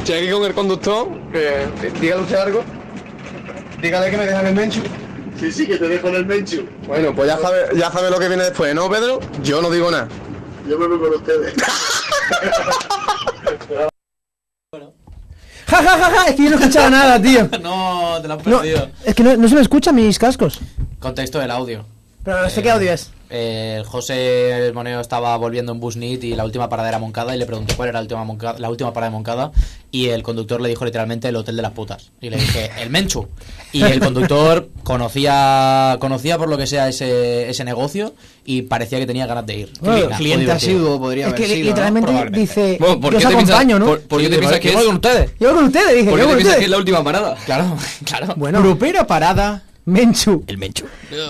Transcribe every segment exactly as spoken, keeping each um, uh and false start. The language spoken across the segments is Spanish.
Estoy aquí con el conductor, que, que dígale usted algo. Dígale que me dejan el menchu. Sí, sí, que te dejo en el menchu. Bueno, pues ya sabe, ya sabe lo que viene después, ¿no, Pedro? Yo no digo nada. Yo me voy con ustedes. Ja, ja, ja, ja, es que yo no he escuchado nada, tío. No, te lo has No, perdido. es que no, no se me escuchan mis cascos. Contexto del audio. Pero no sé qué audio es. Eh, el José el Moneo estaba volviendo en Busnit y la última parada era Moncada y le pregunté cuál era la última, Moncada, la última parada de Moncada y el conductor le dijo literalmente el hotel de las putas y le dije el Menchu y el conductor conocía conocía por lo que sea ese, ese negocio y parecía que tenía ganas de ir. Bueno, Nada, cliente muy divertido. asiduo podría Es haber que sido, literalmente ¿no? dice, Bueno, ¿por yo qué os te piensas- acompaño, ¿no? por- por qué Sí, te piensas que voy es- con ustedes? Yo con ustedes, dije, ¿Por yo qué te con piensas que ustedes. es la última parada? Claro, claro. Bueno, Grupera parada. Menchu. El Menchu.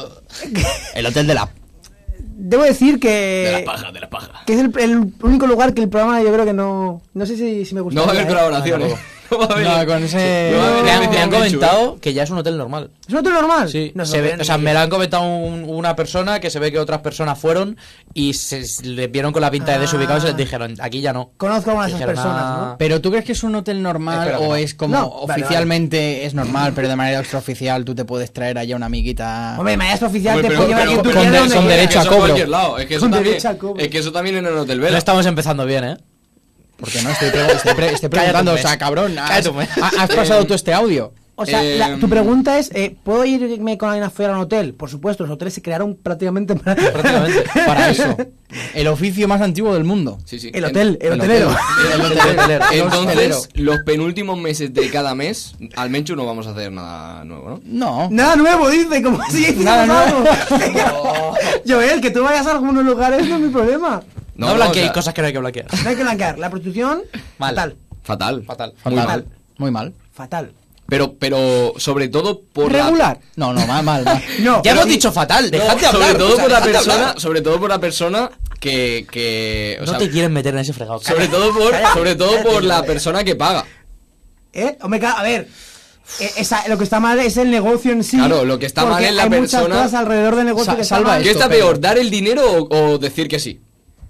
El hotel de la Debo decir que... De la paja, de la paja. Que es el, el único lugar que el programa yo creo que no... No sé si, si me gusta. No va a haber colaboraciones. No va a haber. No, con ese... No va a haber Me han, especial me han Menchu, comentado que ya es un hotel normal. ¿Es un hotel normal? Sí, No se ve, ven o sea, ni- me lo han comentado un- una persona que se ve que otras personas fueron y se le vieron con la pinta de Ah. desubicados y les dijeron, aquí ya no. Conozco a una de esas Dijeron, personas, ah. ¿no? Pero ¿tú crees que es un hotel normal Espero que o no. es como No, vale, oficialmente es normal, pero de manera extraoficial tú te puedes traer allá una amiguita? Hombre, maestro oficial Hombre, te pero- puede llevar pero- quien tú pero- quieras con- donde con quieras. derecho a Eso en cobro. cualquier lado. Es que eso Con también, derecho a cobro. es que eso también en el hotel No Vela. estamos empezando bien, ¿eh? Porque no, estoy, pre- estoy, pre- estoy preguntando, o Cállate un sea, mes. cabrón, has, Cállate un mes. ha- has pasado tú este audio. O sea, Eh, la- tu pregunta es, eh, ¿puedo irme con alguien afuera a un hotel? Por supuesto, los hoteles se crearon prácticamente para... Prácticamente. Para eso. El oficio más antiguo del mundo. Sí, sí. El hotel, el En- hotelero. El hotelero. hotelero. El hotelero. Entonces, los penúltimos meses de cada mes, al Menchu no vamos a hacer nada nuevo, ¿no? No. Nada nuevo, dice, como si hiciéramos Nada algo. Joel, que tú vayas a algunos lugares no es mi problema. No, no, blanqueéis o sea, cosas que no hay que blanquear. No hay que blanquear. La prostitución, Mal. fatal. Fatal. Fatal. Muy Fatal. mal. Muy mal. Fatal. Pero, pero sobre todo por la- Regular. No, no, mal, mal, mal. No, Ya pero hemos sí. dicho fatal, No, dejad de hablar. sobre todo o sea, por la dejad de persona, hablar. sobre todo por la persona que, que o No sea, te quieren meter en ese fregado. sobre cállate. todo por, Cállate, sobre todo cállate, por la cállate. persona que paga. ¿Eh? Hombre, claro, a ver. eh, esa- lo que está mal es el negocio en sí. Claro, lo que está mal porque es la hay muchas persona- cosas alrededor del negocio Sa- que está salva mal. ¿Qué esto, está Pedro. peor, dar el dinero o, o decir que sí?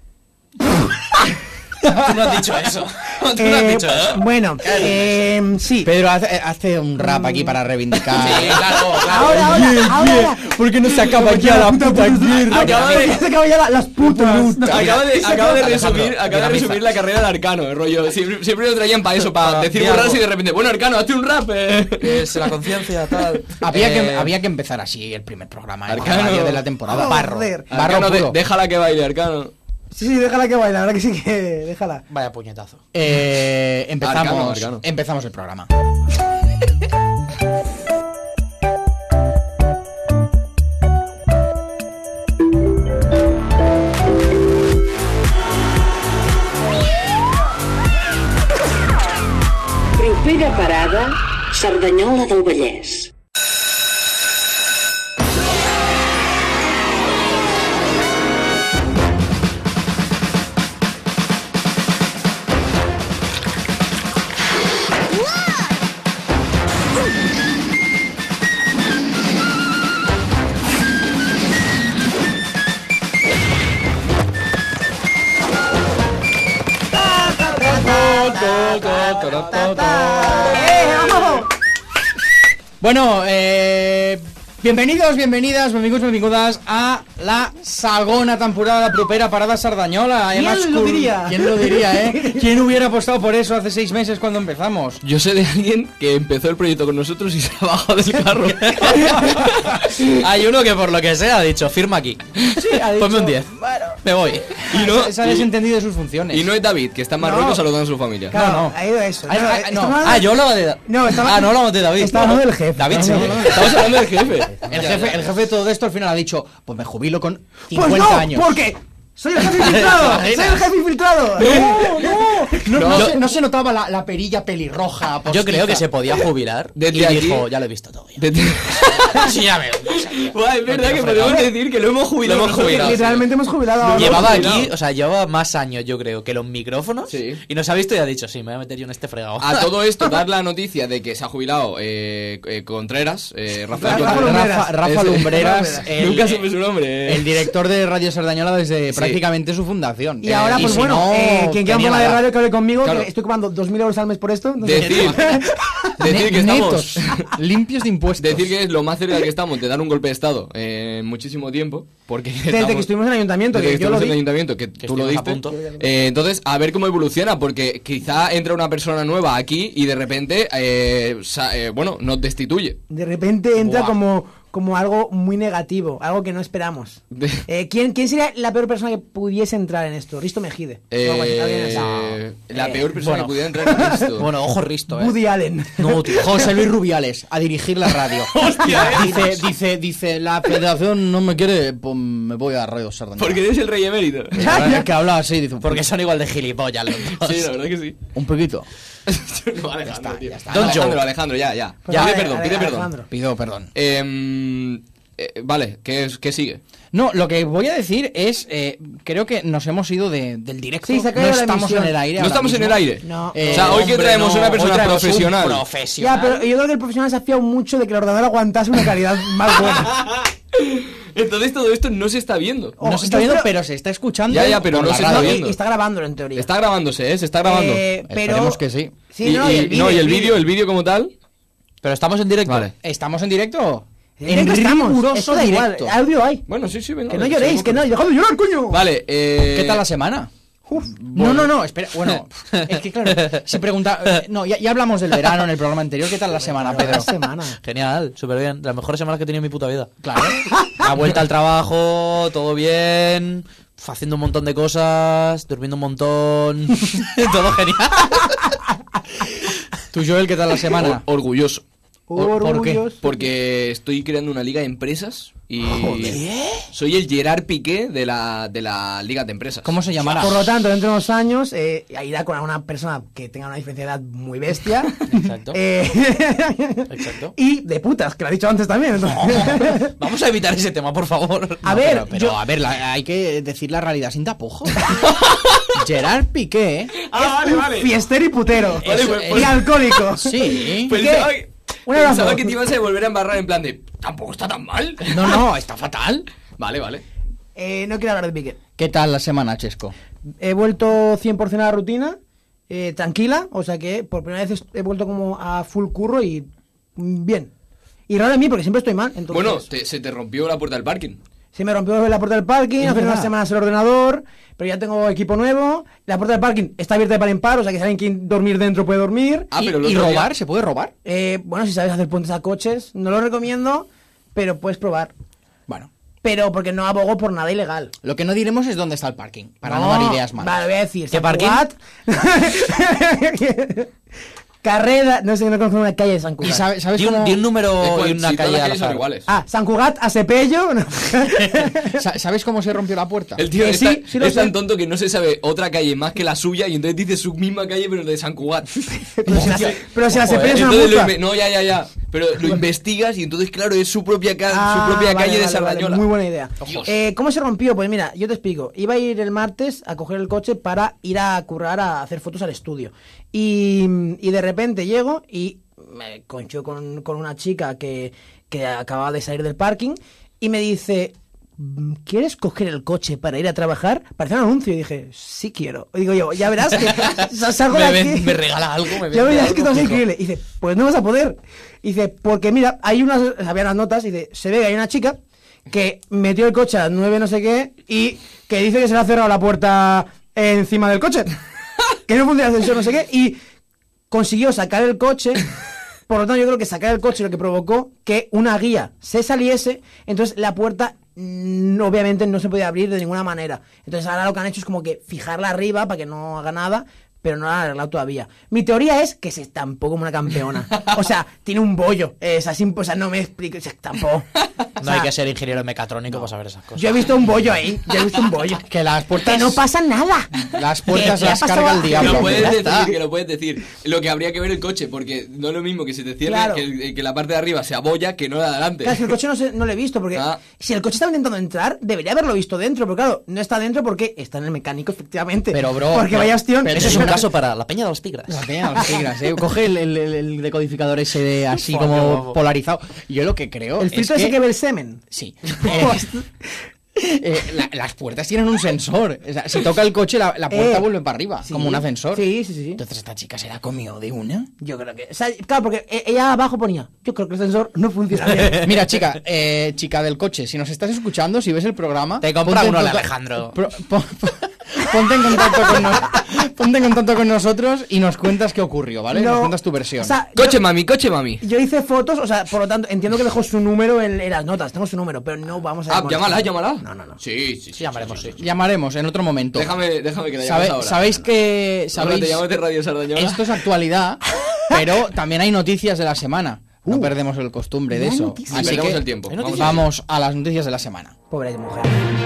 Tú no has dicho eso. Tú no has Eh, dicho eso. bueno, eh, sí. Pedro, hace, hace un rap aquí para reivindicar. Sí, claro, claro. Ahora, ahora, ahora. ¿Por qué no se acaba ya la puta guerra? Acaba de- Se acaba ya la- las putas. Acaba de, Se acaba de acaba- resumir, acaba de dinamiza. resumir la carrera de Arcano, el rollo. Siempre, siempre lo traían para eso, para Para decir decir burradas y algo. de repente, bueno, Arcano, hazte un rap. eh. Es la conciencia, tal. Había, Eh, que, había que empezar así el primer programa ¿eh? Arcano. Radio de la temporada. Barro. Joder. Barro Arcano, de- puro. déjala que baile, Arcano. Sí, sí, déjala que baile, la verdad que sí que déjala. Vaya puñetazo. Eh, empezamos, Arcano, Arcano. empezamos el programa. Propera parada, Cerdanyola del Vallès. ¡Eh, vamos! Bueno, eh, bienvenidos, bienvenidas, benvinguts, benvingudes a la segona temporada de Propera Parada Sardañola. ¿Quién Hemos lo cur- diría? ¿Quién lo diría, eh? ¿Quién hubiera apostado por eso hace seis meses cuando empezamos? Yo sé de alguien que empezó el proyecto con nosotros y se ha bajado del carro. Hay uno que por lo que sea ha dicho, firma aquí. ha dicho, Ponme un diez. bueno. Me voy. Y no, Se ha desentendido de sus funciones. y no es David, que está en Marruecos No. saludando a su familia. Claro, No, no. ha ido eso. Ay, No, ay, estamos no. hablando- Ah, yo hablaba de... No, estaba- Ah, no hablamos de David. Estaba hablando del jefe. David, sí. Estamos hablando- Estamos hablando del jefe. El jefe, el jefe de todo esto al final ha dicho, pues me jubilo con Pues cincuenta no, años. porque soy el jefe infiltrado. soy el jefe infiltrado. No, no, no, no, No. se, no se notaba la, la perilla pelirroja. Yo postiza. creo que se podía jubilar Desde y aquí- dijo, ya lo he visto todo. Ya. De- Sí, ya veo. Buah, es verdad que fregado. podemos decir que lo hemos jubilado. Lo hemos nosotros. jubilado. Literalmente hemos jubilado a Llevaba jubilado. aquí, o sea, llevaba más años, yo creo, que los micrófonos. Sí. Y nos ha visto y ha dicho, sí, me voy a meter yo en este fregado. A todo esto, dar la noticia de que se ha jubilado eh, eh, Contreras, eh, Rafael Rafa Contreras. Lumbreras. Rafa, Rafa Ese- Lumbreras, el, Nunca supe su nombre. eh. el director de Radio Sardañola desde Sí. prácticamente su fundación. Y ahora, Eh, pues si bueno, no, eh, quien quiera un tenía programa de nada. radio que hable conmigo, Claro. que estoy cobrando dos mil euros al mes por esto. No sé. Decir, decir que Netos, estamos... limpios de impuestos. Decir que es lo más cerca que estamos de dar un golpe de estado en muchísimo tiempo, porque Desde estamos- que estuvimos en el ayuntamiento, desde que que yo lo estuvimos en el di. ayuntamiento, que, Que tú lo estuvimos a diste. punto. Eh, entonces, a ver cómo evoluciona, porque quizá entra una persona nueva aquí y de repente, eh, sa- eh, bueno, nos destituye. De repente entra Buah. como, como algo muy negativo, algo que no esperamos. De- Eh, ¿quién, ¿Quién sería la peor persona que pudiese entrar en esto? Risto Mejide. O algo así, alguien así. Eh, la Eh, peor persona bueno. que pudiera entrar en esto. Bueno, ojo Risto, eh. Woody Allen. No, tío. José Luis Rubiales, a dirigir la radio. dice, dice, dice, la federación no me quiere, pues me voy a Radio Sardañola. Porque eres el rey emérito. Es que habla así, dice, Porque son igual de gilipollas los dos. Sí, la verdad que sí. un poquito. No, Alejandro, tío. Don't Alejandro, joke. Alejandro, ya, ya. Pues Ya, vale, pide perdón, Ale- pide perdón. Alejandro. Pido perdón. Em, eh, vale, ¿qué, es, ¿qué sigue? No, lo que voy a decir es, eh, creo que nos hemos ido de- del directo. Sí, se ha no caído la estamos emisión. en el aire. ¿No ahora estamos en mismo. el aire? No. Eh, O sea, hoy que Hombre, traemos no, una hoy persona traemos un profesional. profesional. Ya, pero yo creo que el profesional se ha fiado mucho de que el ordenador aguantase una calidad más buena. Entonces todo esto no se está viendo. No Oh, se está yo viendo, creo- pero se está escuchando. Ya, ya, pero por no la se está radio. viendo. Y, y está grabándolo en teoría. Está grabándose, ¿eh? Se está grabando. Eh, pero... Esperemos que sí. Sí, y, no, y y- el vídeo. no, y el vídeo, el vídeo como tal. Pero estamos en directo. Vale. ¿Estamos en directo? En directo estamos. riguroso Esto da igual, directo. audio hay. Bueno, sí, sí, venga. Que no vale, lloréis, seguimos que con no, esto. dejad de llorar, coño. Vale, eh... ¿Qué tal la semana? Uf. No, no, no, espera, bueno, es que claro, si pregunta, eh, no, ya, ya hablamos del verano en el programa anterior, ¿qué tal la semana, Pedro? La semana. Genial, súper bien. De las mejores semanas que he tenido en mi puta vida. Claro. La vuelta al trabajo, todo bien, haciendo un montón de cosas, durmiendo un montón. Todo genial. ¿Tú, Joel, qué tal la semana? Or- orgulloso. ¿Por- por qué? Orgulloso. Porque estoy creando una liga de empresas y soy el Gerard Piqué de la, de la liga de empresas. ¿Cómo se llamará? Por lo tanto, dentro de unos años, eh, irá con una persona que tenga una diferencia de edad muy bestia. Exacto. Eh, Exacto. y de putas, que lo he dicho antes también. entonces. Vamos a evitar ese tema, por favor. A No, ver, pero, pero, yo- a ver, la- hay que decir la realidad sin tapujos. Gerard Piqué, Ah, vale, vale. Fiestero y putero. Vale, pues- y pues- alcohólico. sí. Pues ¿Qué? pensaba, Un abrazo. pensaba que te ibas a volver a embarrar en plan de... Tampoco está tan mal. No, no, está fatal. Vale, vale. Eh, no quiero hablar de Piqué. ¿Qué tal la semana, Chesco? He vuelto cien por ciento a la rutina, eh, tranquila, o sea que por primera vez he vuelto como a full curro y mm, bien. Y raro en mí porque siempre estoy mal. Entonces, Bueno, te- se te rompió la puerta del parking. se me rompió la puerta del parking, Es hace verdad. unas semanas el ordenador, pero ya tengo equipo nuevo. La puerta del parking está abierta de par en par, o sea que si alguien quiere dormir dentro puede dormir. Ah, ¿Y, pero el y otro día- robar? ¿Se puede robar? Eh, bueno, si sabes hacer puentes a coches, no lo recomiendo, pero puedes probar. Bueno, Pero porque no abogo por nada ilegal. lo que no diremos es dónde está el parking, para no, dar ideas malas. Vale, voy a decir. ¿Qué San parking? Cugat. Carrera, no sé, no conozco una calle de San ¿Y Cugat. sabe- sabes Di un, cómo- di un número Es y cual- una si todas calle las al calles son azar. iguales. Ah, San Cugat, a Cepello. No. sa- ¿Sabes cómo se rompió la puerta? El tío Eh, es, sí, tan, sí lo es sé. tan tonto que no se sabe otra calle más que la suya y entonces dice su misma calle pero de San Cugat. pero si la, pero si la Joder, Cepello es una entonces lo multa. inve- No, ya, ya, ya. Pero lo investigas y entonces, claro, es su propia, ca- Ah, su propia vale, calle de vale, vale, Sardañola. muy buena idea. Dios. Eh, ¿Cómo se rompió? Pues mira, yo te explico. Iba a ir el martes a coger el coche para ir a currar, a hacer fotos al estudio. Y, y de repente llego y me concho con, con una chica que, que acababa de salir del parking y me dice... ¿Quieres coger el coche para ir a trabajar? Parecía un anuncio y dije, sí quiero. Y digo yo, ya verás que sa- salgo de Me, aquí. ven- me regala algo, me Ya vende verás algo, que todo es fijo. increíble. Y dice, pues no vas a poder. Y dice, porque mira, hay unas, había unas notas, y dice, se ve que hay una chica que metió el coche a las nueve no sé qué y que dice que se le ha cerrado la puerta encima del coche. Que no funciona el ascensor, no sé qué. Y consiguió sacar el coche. Por lo tanto, yo creo que sacar el coche lo que provocó que una guía se saliese. Entonces la puerta mm, obviamente no se podía abrir de ninguna manera. Entonces ahora lo que han hecho es como que fijarla arriba para que no haga nada, pero no la han arreglado todavía. Mi teoría es que se estampó como una campeona. O sea, tiene un bollo. Es así, o sea, no me explico, se estampó. O No sea, hay que ser ingeniero mecatrónico para saber esas cosas. yo he visto un bollo ahí, yo he visto un bollo. Que las puertas... Que no pasa nada. Las puertas ¿Qué- qué las ha pasado? carga el Que diablo. lo puedes Ya decir, está. que lo puedes decir. Lo que habría que ver el coche, porque no es lo mismo que se te cierre, Claro. que, el- que la parte de arriba se abolla, que no la de adelante. Claro, es que el coche no, se- no lo he visto, porque Ah. si el coche estaba intentando entrar, debería haberlo visto dentro, pero claro, no está dentro porque está en el mecánico, efectivamente. Pero, bro, Porque no, vaya ostión. pero Eso es un caso para la peña de los tigres. La peña de los tigres, ¿eh? Coge el, el- el- el decodificador ese de así Joder, como guapo. polarizado. Yo lo que creo El es filtro que... ese que ve el semen. Sí. Eh, Eh, la- las puertas tienen un sensor. O sea, si toca el coche, la, la puerta Eh, vuelve para arriba, sí. como un ascensor. Sí, sí, sí, sí. Entonces, ¿esta chica se la comió de una? Yo creo que... O sea, claro, porque e- ella abajo ponía, yo creo que el sensor no funciona bien. Mira, chica, eh, chica del coche, si nos estás escuchando, si ves el programa... Te compra ponte en uno de conta- Alejandro. Pro- pon- ponte, en contacto con nos- ponte en contacto con nosotros y nos cuentas qué ocurrió, ¿vale? No, Nos cuentas tu versión. O sea, Coche yo, mami, coche mami. yo hice fotos, o sea, por lo tanto, entiendo que dejó su número en, en las notas, tengo su número, pero no vamos a... Ah, molestar. llámala, llámala. No, no, no. Sí, sí, sí. Sí, llamaremos, sí. Llamaremos en otro momento. Déjame, déjame que la Sabe- llames ahora. Sabéis que... Ahora Sabéis, te llamas de Radio Sardañola. esto es actualidad, pero también hay noticias de la semana. No Uh, perdemos el costumbre de hay eso. noticias. Así Perdemos que el tiempo. ¿Hay Vamos noticias? allá. vamos a las noticias de la semana. Pobre mujer.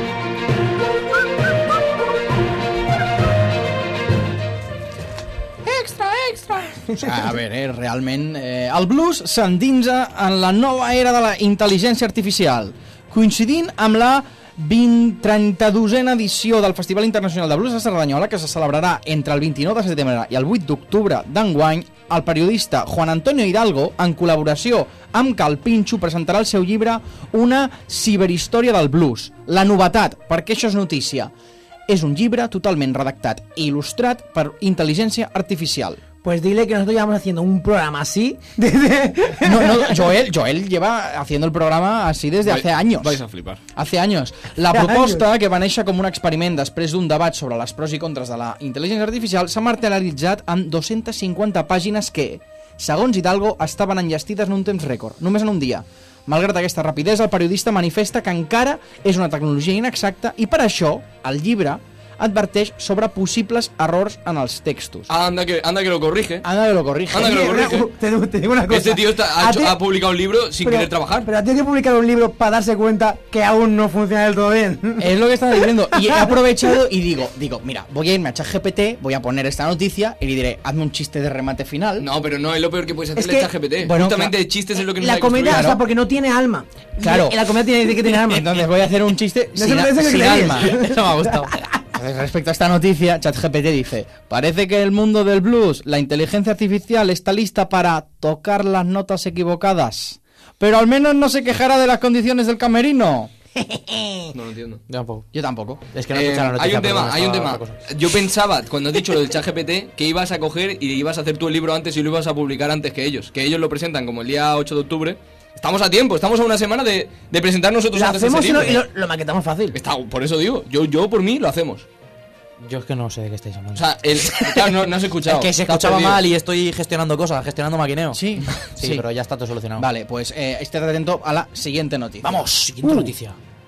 O sigui, a veure, eh, realment, eh, el blues s'endinsa en la nova era de la intel·ligència artificial, coincidint amb la vint trenta-dosena edició del Festival Internacional de Blues de Cerdanyola, que se celebrarà entre el vint-i-nou de setembre i el vuit d'octubre d'enguany. El periodista Juan Antonio Hidalgo, en col·laboració amb Cal Pinxo, presentarà el seu llibre Una ciberhistòria del blues. La novetat, perquè això és notícia, és un llibre totalment redactat i il·lustrat per intel·ligència artificial. Pues dile que nosotros llevamos haciendo un programa así desde... No, no, Joel, Joel lleva haciendo el programa así desde hace años. Vais a flipar. Hace años. La Hace proposta, años. que va néixer com un experiment després d'un debat sobre les pros i contres de la intel·ligència artificial, s'ha materialitzat en dos-centes cinquanta pàgines que, segons Hidalgo, estaven enllestides en un temps rècord, només en un dia. Malgrat aquesta rapidesa, el periodista manifesta que encara és una tecnologia inexacta i per això el llibre adverteix sobre possibles errors en els textos. Anda que, anda que lo corrige. Anda que lo corrige. Anda que lo corrige. te, digo- te digo una cosa. Este tío está- ha, A hecho- ti- ha publicado un libro sin pero- querer trabajar. Pero tiene que publicar un libro para darse cuenta que aún no funciona del todo bien. Es lo que estaba diciendo. Y he aprovechado y digo, digo, mira, voy a irme a ChatGPT, voy a poner esta noticia y le diré, hazme un chiste de remate final. No, pero no es lo peor que puedes Es hacerle que- a ChatGPT. bueno, Justamente claro. chistes es lo que no La sabe comedia, construir. o sea, porque no tiene alma. Claro. Y la comedia tiene que tener alma. Entonces voy a hacer un chiste No sin, se parece que sin creéis. alma. Eso me ha gustado. Entonces, respecto a esta noticia, ChatGPT dice, parece que el mundo del blues, la inteligencia artificial está lista para tocar las notas equivocadas, pero al menos no se quejará de las condiciones del camerino. No lo entiendo. Yo tampoco. Yo tampoco. Es que no he Eh, escuchado la noticia. hay un perdón, tema, hay un estaba tema. otra cosa. Yo pensaba, cuando has dicho lo del ChatGPT, que ibas a coger y ibas a hacer tú el libro antes y lo ibas a publicar antes que ellos. Que ellos lo presentan como el día ocho de octubre. Estamos a tiempo, estamos a una semana de, de presentar nosotros Lo antes hacemos ese y lo, libro. y lo- lo maquetamos fácil. Está, por eso digo, yo, yo por mí lo hacemos. Yo es que no sé de qué estáis hablando. O sea, el, claro, no, no has escuchado. es que se Estás escuchaba perdido. mal y estoy gestionando cosas, gestionando maquineo. Sí, Sí, sí. pero ya está todo solucionado. Vale, pues eh, estate atento a la siguiente noticia. Vamos, siguiente Uh. noticia.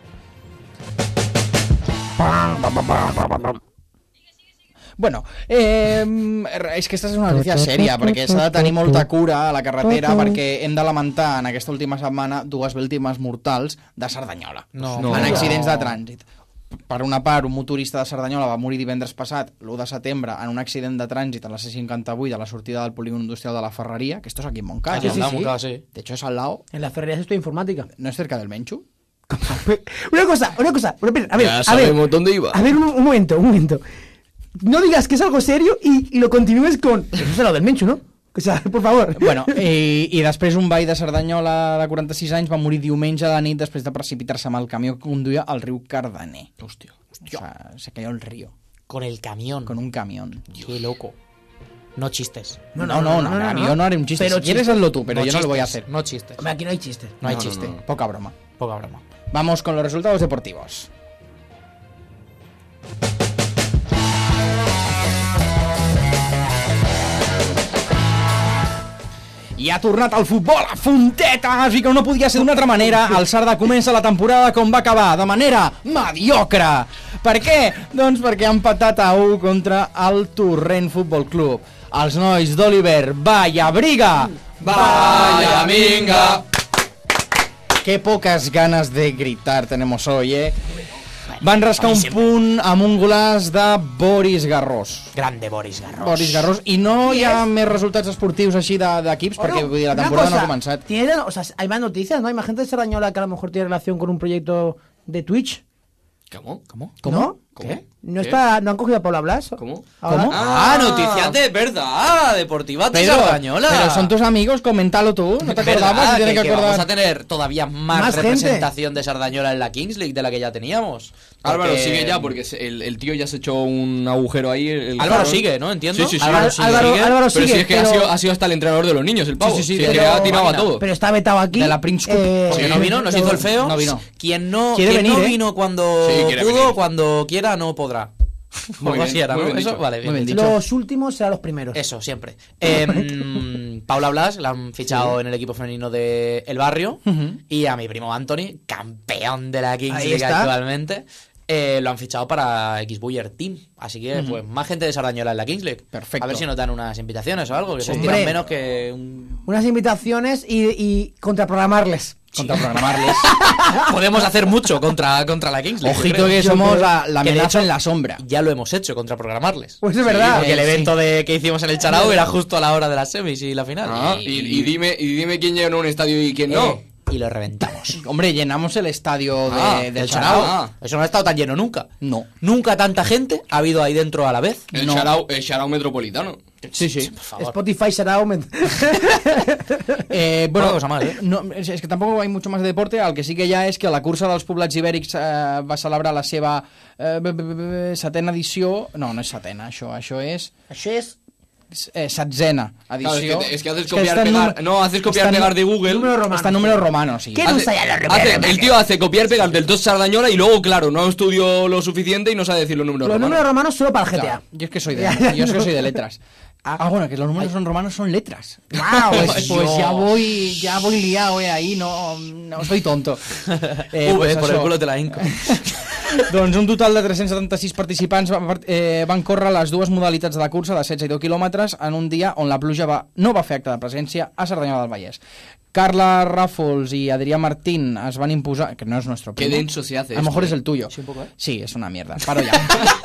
Bueno, eh, és que aquesta és una notícia sèria, perquè s'ha de tenir molta cura a la carretera, perquè hem de lamentar en aquesta última setmana dues víctimes mortals de Cerdanyola. No. No. En accidents de trànsit. Per una part, un motorista de Cerdanyola va morir divendres passat, l'u de setembre, en un accident de trànsit a la C cinquanta-vuit a la sortida del polígon industrial de la Ferreria, que esto es aquí en Montcada. Aquí ¿no? sí, andamos, sí. claro, sí. De hecho, es al lado. En las ferrerías estoy informática. ¿No es cerca del Menchu? Una cosa, una cosa. pero espera, A ver, Ya a ver, sabemos dónde iba. a ver, un, un momento, un momento. No digas que es algo serio y, y lo continúes con... Eso es lo del Menchu, ¿no? O sea, por favor. Bueno, i, i després un veí de Cerdanyola de quaranta-sis anys va morir diumenge a la nit després de precipitar-se amb el camió que conduïa al riu Cardener. Hostia. O sea, se cayó el río Con el camión. con un camión. Qué loco. No chistes. No, no, no, no, no, no, yo no haré un chiste. Pero Si quieres, chistes. hazlo tú, pero No yo no lo voy a chistes, hacer. No chistes. Hombre, aquí no hay chiste. No hay No, no, chiste. no. Poca broma. Poca broma. Vamos con los resultados deportivos. I ha tornat el futbol a Fontetes i que no podia ser d'una altra manera, el Sarda comença la temporada com va acabar, de manera mediocre. Per què? Doncs perquè ha empatat a u contra el Torrent Futbol Club. Els nois d'Oliver, vaya briga! Vaya minga. Qué pocas ganas de gritar tenemos hoy, eh? Van rascar un punt amb un golaç de Boris Garrós. Grande Boris Garros. Boris Garrós. I no hi ha més resultats esportius així de- d'equips, perquè vull dir, la Una temporada no cosa, ha començat. ¿tiene, o sea, hay más noticias, ¿no? Hay más gente de Cerdañola que a lo mejor tiene relación con un proyecto de Twitch. ¿Cómo? ¿Cómo? ¿No? ¿Qué? ¿No, ¿Qué? está, ¿No han cogido a Paula Blas? ¿Cómo? Ahora- ¿Cómo? Ah, noticias de verdad, deportivas de Pedro, Sardañola. pero son tus amigos, coméntalo tú. ¿No te ¿Verdad? acordabas? Se tiene que, que que vamos acordar. a tener todavía más, Más gente. representación de Sardañola en la Kings League de la que ya teníamos. Álvaro Porque- sigue ya, porque se- el, el tío ya se echó un agujero ahí. el- el Álvaro cabrón. sigue, ¿no? Entiendo. Sí, sí, sí. Álvaro Al- sigue. Álvaro, sigue. Álvaro Pero sigue, si es que pero, ha, sido, ha sido hasta el entrenador de los niños, el pavo. Sí, sí, sí, Si es pero- que ha tirado a máquina. todo. pero está vetado aquí. De la Prince Cup. eh, Porque no vino, nos pero- hizo el feo. no vino. Quien no, Quiere quien venir, no ¿eh? vino cuando Sí, quiere pudo, venir. cuando quiera, no podrá. Muy Algo bien, así era, muy ¿no? bien Eso, dicho. vale, bien, Muy bien dicho. Los últimos serán los primeros. Eso, siempre. Eh, Paula Blas la han fichado en el equipo femenino de El Barrio. Ujú. Y a mi primo Anthony, campeón de la Kings Ahí League está. actualmente, eh, lo han fichado para X-Buyer Team. Así que, pues, más gente de Sardañola en la Kings League. Perfecto. A ver si nos dan unas invitaciones o algo, que se Hombre. tiran menos que un... Unas invitaciones y, y contraprogramarles. Contraprogramarles. Podemos hacer mucho contra, contra la Kings League. yo Ojito creo. que Yo somos creo la, la que de amenaza hecho- en la sombra. Ya lo hemos hecho, contraprogramarles. Pues es verdad. Porque el Eh, sí. evento de, que hicimos en el Charao era justo a la hora de las semis y la final. Ah, y, y dime, y dime quién llenó un estadio y quién no. Eh, y lo reventamos. Hombre, llenamos el estadio de, Ah, del El Charao. Charao. Ah. Eso no ha estado tan lleno nunca. No. Nunca tanta gente ha habido ahí dentro a la vez. El No. Sharau, el Sharau metropolitano. Sí, sí. Por favor. Spotify será augment. Eh, Poca bueno, cosa más, eh? no, és, és que tampoc hi ha mucho más de deporte, el que sí que hi ha és que la cursa dels poblats ibèrics eh, va celebrar la seva eh, b- b- b- setena edició, no, no és setena, això, això és Això és eh, setzena Claro, es edició. que, es que haces És que copiar està en pegar. número- No, haces copiar està en pegar de Google. número romano. Està en número romano, sí. ¿Qué no Hace- usa ya los hace- números? el tío hace copiar pegar del dos Sardañola y luego, claro, no estudió lo suficiente y no sabe decir los números Los romanos. números romanos solo para el G T A. Claro, yo es que soy de, Ya, ya, yo es que no. soy de letras. Ah, bueno, que los números son romanos son letras. Wow, Pues, pues ya voy, ya voy liado, eh, ahí no, no soy tonto. Eh, V, pues por el això. culo te la hinco. Doncs un total de tres-cents setanta-sis participants va, part- eh, van córrer les dues modalitats de la cursa de setze i deu quilòmetres en un dia on la pluja va, no va fer acte de presència a Cerdanyola del Vallès. Carla Ràfols y Adrià Martín es van imposar, que no es nuestro Qué primo. denso se hace A lo mejor esto, es eh. el tuyo. Sí, un poco, ¿eh? Sí, es una mierda. Paro ya.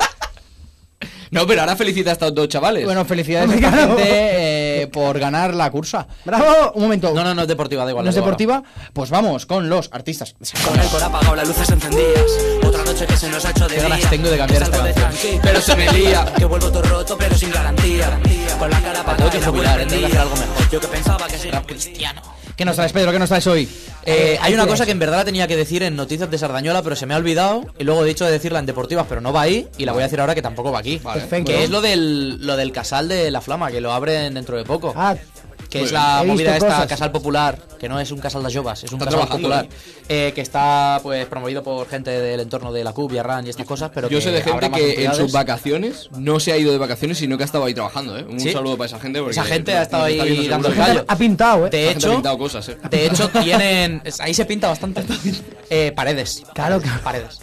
No, pero ahora felicita a estos dos chavales. Bueno, felicidades a esta Claro. gente eh, por ganar la cursa. ¡Bravo! Un momento. No, no, no es deportiva, da igual. ¿No es da igual. deportiva? Pues vamos con los artistas. Con el cor apagado, las luces encendidas. Otra noche que se nos ha hecho de Qué ganas día. tengo de cambiar Salgo esta de canción. tranqui, Pero se me lía. Que vuelvo todo roto, pero sin garantía. Con la cara apagada Tengo que y la jubilar, web eh, tengo que hacer algo prendida. mejor. Yo que pensaba que sería Rap cristiano. ¿Qué nos traes, Pedro? ¿Qué nos traes hoy? Eh, hay una cosa que en verdad la tenía que decir en Noticias de Sardañola, pero se me ha olvidado. Y luego he dicho de decirla en Deportivas, pero no va ahí. Y la voy a decir ahora que tampoco va aquí. Perfecto. Que es lo del, lo del casal de la Flama, que lo abren dentro de poco. Ah, Que es la he visto movida esta, cosas. Casal Popular, que no es un casal de jovas, es un Está casal trabajando, popular, eh, que está pues promovido por gente del entorno de la C U B y Arran y estas cosas, pero Yo que sé de habrá gente más que en entidades. sus vacaciones no se ha ido de vacaciones, sino que ha estado ahí trabajando, ¿eh? Un ¿Sí? saludo para esa gente. Porque Esa gente ha nos- estado nos está ahí viendo dando seguro. el callo. ha pintado, ¿eh? De La gente ha hecho, pintado cosas, ¿eh? de hecho tienen, ahí se pinta bastante, eh, paredes. Claro, claro. Paredes.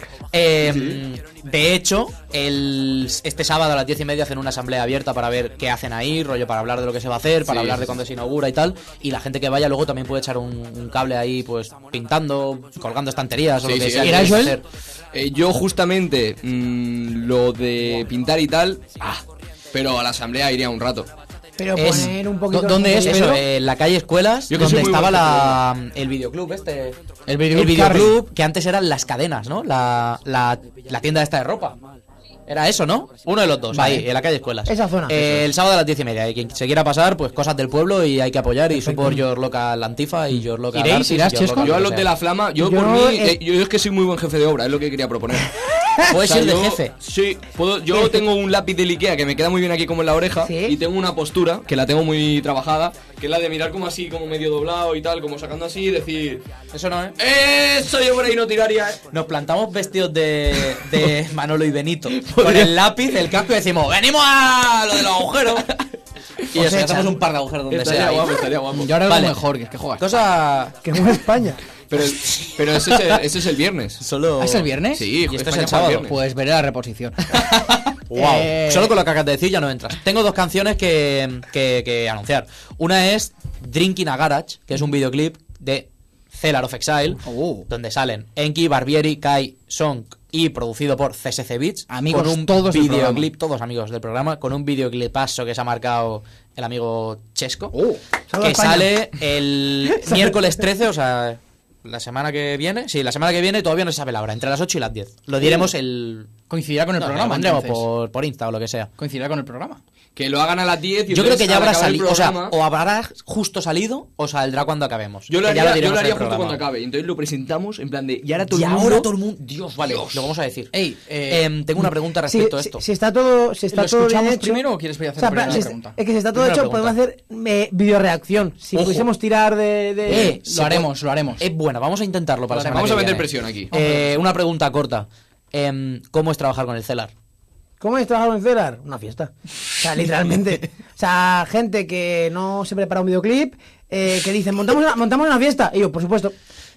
Eh, de hecho, el, este sábado a las diez y media hacen una asamblea abierta para ver qué hacen ahí, rollo para hablar de lo que se va a hacer, para Sí, hablar sí, de sí. cuándo se inaugura y tal. Y la gente que vaya luego también puede echar un, un cable ahí, pues pintando, colgando estanterías o Sí, lo que sí, sea. sí. que ¿Era queráis Joel? hacer. Eh, yo justamente mm, lo de pintar y tal, ah, pero a la asamblea iría un rato. Pero Es- poner un poquito... ¿Dó- dónde es, de- Eso, Pedro? eh, en la calle Escuelas, Yo que donde soy muy estaba buen la, el videoclub este. El videoclub videoclub, que antes eran las cadenas, ¿no? La, la, la tienda esta de ropa. Era eso, ¿no? Uno de los dos, Vale. ahí, en la calle Escuelas. Esa zona. Eh, el sábado a las diez y media. Y quien se quiera pasar, pues cosas del pueblo y hay que apoyar. Y support your local Antifa y your local ¿Iréis? Artis y ¿Irás, your Chesco? local Yo a lo los que de sea. la Flama, yo, Yo, por mí, eh, eh, yo es que soy muy buen jefe de obra, es lo que quería proponer. Puedes O sea, ir de yo- jefe. Sí, puedo, yo tengo un lápiz del Ikea que me queda muy bien aquí como en la oreja. ¿Sí? Y tengo una postura que la tengo muy trabajada, que es la de mirar como así, como medio doblado y tal, como sacando así y decir... Eso no, ¿eh? ¡Eso yo por ahí no tiraría! eh". Nos plantamos vestidos de, de Manolo y Benito. Con el lápiz, el casco y decimos, ¡venimos a lo de los agujeros! Y eso, hacemos un par de agujeros donde Estaría sea. ahí. guapo, estaría guapo. Y ahora Vale. algo mejor, que es que juegas. Cosa. Que juega España. Pero, pero ese, es el, ese es el viernes. Solo. ¿Ah, es el viernes? Sí, Y esto es España el juega sábado. viernes. Pues veré la reposición. Wow. Eh, Solo con lo que acabas de decir ya no entras. Tengo dos canciones que, que, que anunciar. Una es Drinking a Garage, que es un videoclip de Cellar of Exile, Oh. donde salen Enki, Barbieri, Kai, Song y producido por C S C Beats. Amigos con un todos del videoclip, todos amigos del programa, con un videoclipazo que se ha marcado el amigo Chesco, Oh. Saludos a que España. sale el miércoles trece, o sea, La semana que viene, sí, la semana que viene todavía no se sabe la hora, entre las ocho y las diez. Lo diremos el... Coincidirá con el no, programa, lo pondremos entonces. por, por Insta o lo que sea. Coincidirá con el programa. Que lo hagan a las diez y Yo creo entonces, que ya al habrá acabar el salido, o sea, programa- o habrá justo salido o saldrá cuando acabemos. Yo lo Que ya haría, yo diremos lo en haría el justo programa. cuando acabe. Entonces lo presentamos en plan de. Y ahora todo Y el mundo. ahora todo el mundo... Dios, vale, Dios. lo vamos a decir. Ey, eh, Em, tengo una pregunta Si, respecto a si- esto. si está todo, si está ¿Lo todo bien escuchamos hecho, primero o quieres hacer o sea, primero si la es- pregunta? Es que si está todo Primera hecho, pregunta. podemos hacer eh, videoreacción. Si Ojo. pudiésemos tirar de. de- Eh, Lo haremos, lo haremos. Es buena, vamos a intentarlo para la semana Vamos que a meter viene. presión aquí. Eh, una pregunta corta. Em, ¿Cómo es trabajar con el Celar? ¿Cómo es trabajar en Celar? Una fiesta. O sea, literalmente. O sea, gente que no se prepara un videoclip, eh, que dicen, montamos una, montamos una fiesta. Y yo, por supuesto.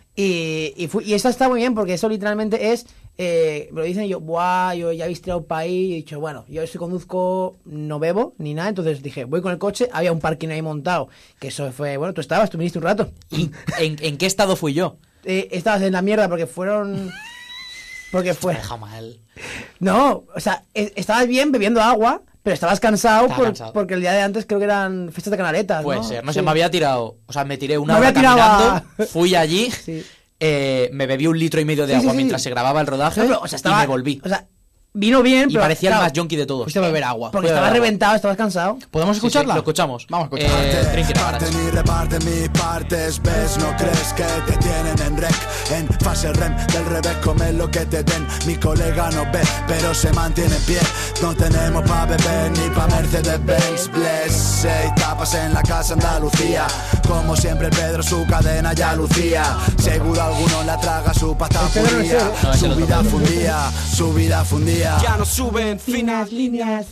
Y, y, fui- y eso está muy bien porque eso literalmente es, eh, me lo dicen y yo, buah, yo ya habéis tirado un país. Y he dicho, bueno, yo si conduzco no bebo ni nada. Entonces dije, voy con el coche, había un parking ahí montado. Que eso fue, bueno, tú estabas, tú viniste un rato. ¿Y en, en qué estado fui yo? Eh, estabas en la mierda porque fueron... Porque fue... Me deja mal. No, o sea, e- estabas bien bebiendo agua, pero estabas cansado, Estaba por- cansado. porque el día de antes creo que eran fiestas de canaletas, Puede ¿no? ser, no Sí. sé, me había tirado, o sea, me tiré una Me hora había tirado caminando, a- fui allí, Sí. eh, me bebí un litro y medio de Sí, sí, agua sí. mientras se grababa el rodaje No, pero, o sea, estaba, y me volví. O sea, vino bien, Y pero... parecía el claro, más yonki de todos. Fuiste a beber agua. Porque Fui a estabas beber agua. reventado, estabas cansado. ¿Podemos Sí, sí, escucharla? lo escuchamos. Vamos a escucharla. Eh, Drinking Parte Garage. ni reparte mis partes, ves, no crees que te tienen en rec, en fase rem, del revés, come lo que te den, mi colega no ve, pero se mantiene en pie, no tenemos pa' beber ni pa' Mercedes-Benz, bless, ey, tapas en la casa Andalucía, como siempre Pedro su cadena ya lucía, seguro alguno la traga su pasta El Pedro no es fundía, él, ¿eh? No, es el su otro vida Pedro. fundía, su vida fundía. Ya no suben finas líneas.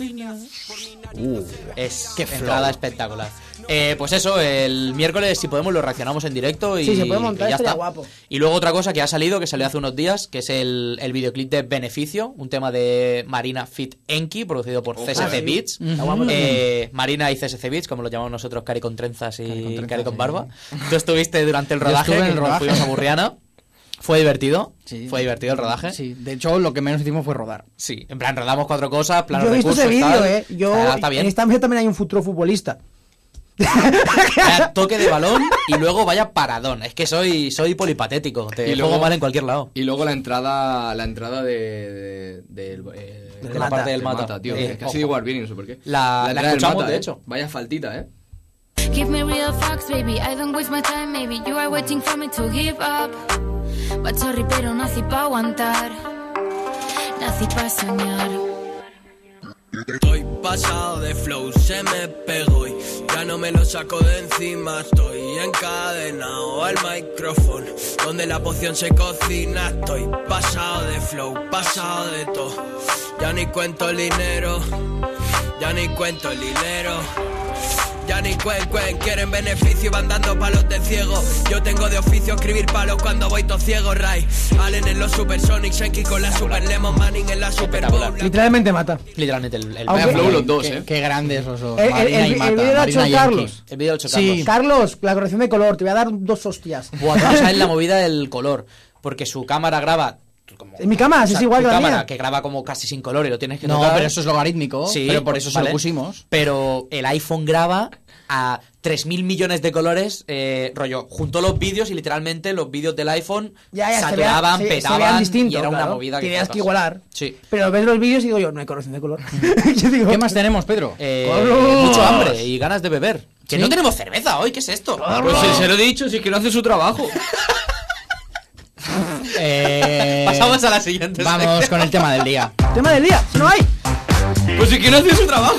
Uh, es entrada espectacular. Eh, pues eso, el miércoles si podemos lo reaccionamos en directo y, Sí, se puede montar, y ya estaría está. guapo. Y luego otra cosa que ha salido, que salió hace unos días, que es el, el videoclip de Beneficio, un tema de Marina Fit Enki, producido por C S C sí. Beats. Está guapo Eh, Marina y C S C Beats, como lo llamamos nosotros, Cari con trenzas y Cari con, trenzas, barba. sí. Tú estuviste durante el Yo rodaje, estuve en que el nos rodaje. fuimos a Burriana. Fue divertido, Sí. fue divertido el rodaje. Sí, de hecho, lo que menos hicimos fue rodar. Sí, en plan, rodamos cuatro cosas, planos Yo he visto recursos, ese vídeo, tal. eh. Yo, Está, está bien. en esta mesa también hay un futuro futbolista. Vaya toque de balón y luego vaya paradón. Es que soy soy polipatético. Te Y juego luego- mal en cualquier lado. Y luego la entrada la entrada de, de, del, eh, Del de Mata. parte del del Mata. tío. Eh, que ojo. ha sido igual bien, no sé por qué. La- la entrada del escuchamos, de ¿eh? hecho. Vaya faltita, ¿eh? Give me real facts, baby. I don't waste my time, maybe you are waiting for me to give up. But sorry, pero nací pa' aguantar. Nací pa' soñar. Estoy pasado de flow, se me pegó y ya no me lo saco de encima. Estoy encadenado al micrófono, donde la poción se cocina. Estoy pasado de flow, pasado de todo. Ya ni cuento el dinero, ya ni cuento el dinero. Ya ni cuen, cuen, quieren beneficio y van dando palos de ciego. Yo tengo de oficio escribir palos cuando voy todo ciego, Ray. Allen en los Supersonics, Enki con la Super Lemon, Manning en la Super Bowl. Literalmente mata. Literalmente el, el, Aunque- Vaya flow los dos, qué, ¿eh? qué grandes los dos. El, el, Marina el- y el Mata, vídeo lo ha hecho Marina y Enki. Carlos. el vídeo del Sí. Carlos. Carlos, la corrección de color, te voy a dar dos hostias. Buah, tú no sabes la movida del color. Porque su cámara graba. Como, En mi cámara, sí, o sea, es igual tu que la cámara, mía. que graba como casi sin color y lo tienes que No, tocar. pero eso es logarítmico. Sí, pero por eso se vale. lo pusimos. Pero el iPhone graba a tres mil millones de colores, eh, rollo, juntó los vídeos y literalmente los vídeos del iPhone Ya, ya, se saturaban, vea- se- se petaban vean distinto, y era una claro. movida que Tenías flipas. que igualar. Sí. Pero ves los vídeos y digo yo, no hay corrección de color. Yo digo, ¿Qué más tenemos, Pedro? Eh, ¡Carlos! mucho hambre y ganas de beber. Que ¿Sí? no tenemos cerveza hoy, ¿qué es esto? Pues si se lo he dicho, si es que no hace su trabajo. Eh, Pasamos a la siguiente Vamos sección. con el tema del día. tema del día, si no hay. Pues si es que no hace su trabajo.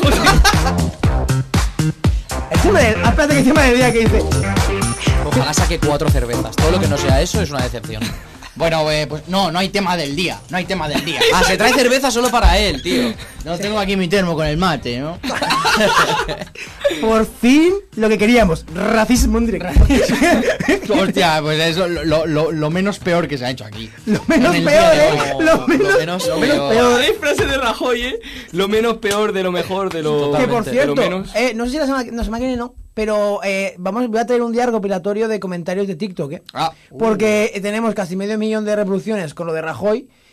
El tema del, ah, espérate que el tema del día que dice. Ojalá saque cuatro cervezas. Todo lo que no sea eso es una decepción. Bueno, eh, pues no, no hay tema del día. No hay tema del día. Ah, se trae cerveza solo para él, tío. No tengo aquí mi termo con el mate, ¿no? Por fin lo que queríamos, racismo en directo. Hostia, pues eso lo, lo, lo menos peor que se ha hecho aquí. Lo menos En el peor, día de eh. hoy. Lo menos, lo menos lo menos peor. peor. Hay frase de Rajoy, ¿eh? Lo menos peor de lo mejor de lo... Que por Totalmente, de lo cierto, menos. eh, no sé si la semana, la semana que viene no, pero eh, vamos, voy a tener un día recopilatorio de comentarios de TikTok, ¿eh? Ah, Porque tenemos casi medio millón de reproducciones con lo de Rajoy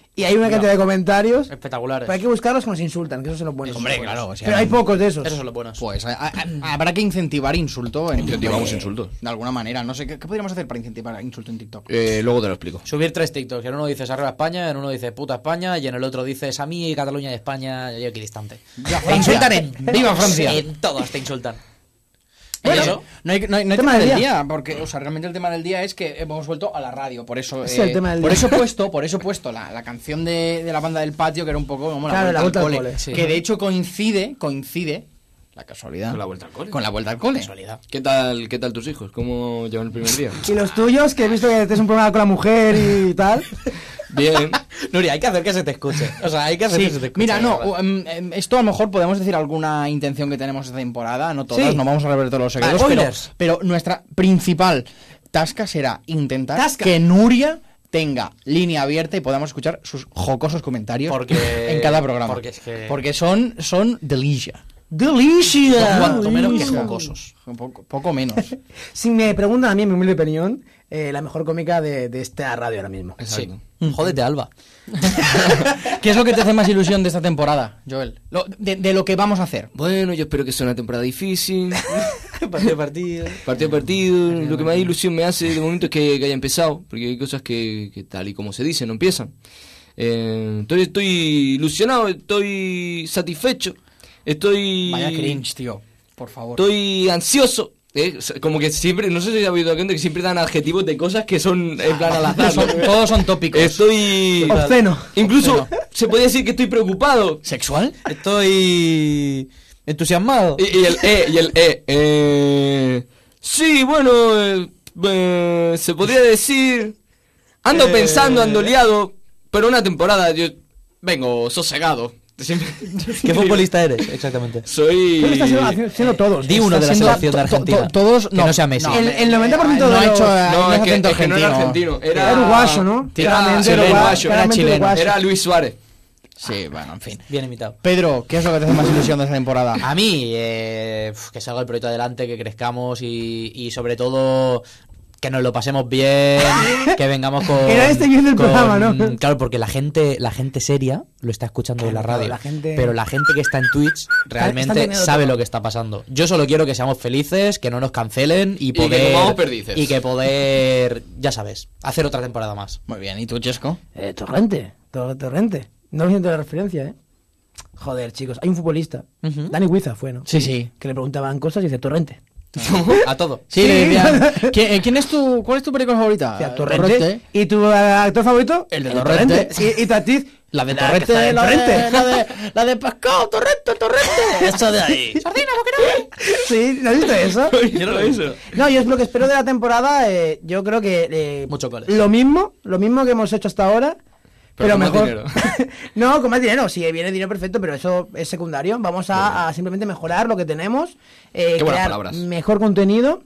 y hay una cantidad de comentarios. Espectaculares. Pero hay que buscarlos que nos insultan, que esos son los buenos. Hombre, claro. O sea, pero hay pocos de esos. Esos son los buenos. Pues a, a, habrá que incentivar insulto. En Incentivamos eh, insultos. De alguna manera. No sé, ¿qué, qué podríamos hacer para incentivar insulto en TikTok? Eh, luego te lo explico. Subir tres TikToks. En uno dices arriba España, en uno dices puta España, y en el otro dices a mí Cataluña y España, yo equidistante. Te insultan en ¡Viva Francia! En todos te insultan. Bueno, eso? no hay, no hay, no hay Tema tema, del del día. día, porque, o sea, realmente el tema del día es que hemos vuelto a la radio, por eso, Sí, el tema del por día. eso he puesto, por eso he puesto la, la canción de, de la banda del patio, que era un poco como Claro, la vuelta, la al vuelta al cole, cole, sí. que de hecho coincide, coincide, la casualidad, Con la vuelta al cole. con la vuelta al cole. Casualidad. ¿Qué tal, qué tal tus hijos? ¿Cómo llevan el primer día? Y los tuyos, que he visto que tienes un problema con la mujer y tal. Bien. Nuria, hay que hacer que se te escuche. O sea, hay que hacer Sí, que se te escuche. mira, la no, verdad. um, em, esto a lo mejor podemos decir alguna intención que tenemos esta temporada, no todas, Sí. no vamos a revelar todos los secretos, Vale, pero, spoilers. pero nuestra principal tasca será intentar Tasca. que Nuria tenga línea abierta y podamos escuchar sus jocosos comentarios Porque- en cada programa. porque es que- Porque son, son delicia. ¡Delicia! Cuanto menos que Delicia. jocosos. Un poco, poco menos. Si me preguntan a mí, en mi humilde opinión, eh, la mejor cómica de, de esta radio ahora mismo. Exacto. Sí. Jódete, Alba. ¿Qué es lo que te hace más ilusión de esta temporada, Joel? Lo- de, de lo que vamos a hacer. Bueno, yo espero que sea una temporada difícil. Partido a partido. Partido a partido. Lo que más ilusión me hace de momento es que, que haya empezado. Porque hay cosas que, que tal y como se dice, no empiezan. Eh, entonces estoy ilusionado, estoy satisfecho. Estoy... Vaya cringe, tío. Por favor. Estoy ansioso. Eh, como que siempre, no sé si ha habido gente que siempre dan adjetivos de cosas que son en plan al azar. Son- ¿no? todos son tópicos. Estoy... Obsceno. Incluso Obsceno. se podría decir que estoy preocupado. ¿Sexual? Estoy entusiasmado. Y, y el E, y el E. Eh, sí, bueno, eh, eh, se podría decir... Ando Eh. pensando, ando liado, pero una temporada yo vengo sosegado. Siempre- ¿Qué futbolista eres? Exactamente. Soy... Creo que está siendo, haciendo- siendo todos. Di uno de la Está siendo- selección de to- to- Argentina. todos- que no, no sea Messi. no, El, el noventa por ciento no de ha los- hecho, No, no es es que, acento es que no era argentino, era... Era uruguayo, ¿no? Era, Claramente era uruguayo, uruguayo, era claramente chileno. uruguayo. Era Luis Suárez. Sí, bueno, en fin. Bien imitado. Pedro, ¿qué es lo que te hace más ilusión de esta temporada? A mí, eh, uf, que salga el proyecto adelante, que crezcamos y, y sobre todo que nos lo pasemos bien, que vengamos con... Que nadie esté viendo el con- programa, ¿no? Claro, porque la gente la gente seria lo está escuchando en la Claro, radio, la gente- pero la gente que está en Twitch está realmente teniendo sabe todo. lo que está pasando. Yo solo quiero que seamos felices, que no nos cancelen y que poder... comamos perdices. y que poder, ya sabes, hacer otra temporada más. Muy bien, ¿y tú, Chesco? Eh, Torrente, Tor- Torrente. No lo siento de referencia, ¿eh? Joder, chicos, hay un futbolista. Ujú. Dani Huiza fue, ¿no? Sí, sí. Que le preguntaban cosas y dice Torrente. A todo. Sí, Sí. le decían, ¿quién, eh, quién es tu, ¿cuál es tu película favorita? Decía, Torrente. ¿Y tu eh, actor favorito? El de Torrente. Y, y tu actriz, La de que Torrente, está en la de, Torrente. la de, la de Pascao, Torrente, Torrente. Esa de ahí. Sardina, ¿por qué no? Sí, ¿no has visto eso? Yo no lo he visto. No, yo es lo que espero de la temporada. Eh, yo creo que eh, Muchos goles. lo mismo, lo mismo que hemos hecho hasta ahora, Pero pero, con más mejor. dinero. No, con más dinero. Si viene dinero perfecto, pero eso es secundario. Vamos a, a simplemente mejorar lo que tenemos, eh, Qué buenas crear palabras. mejor contenido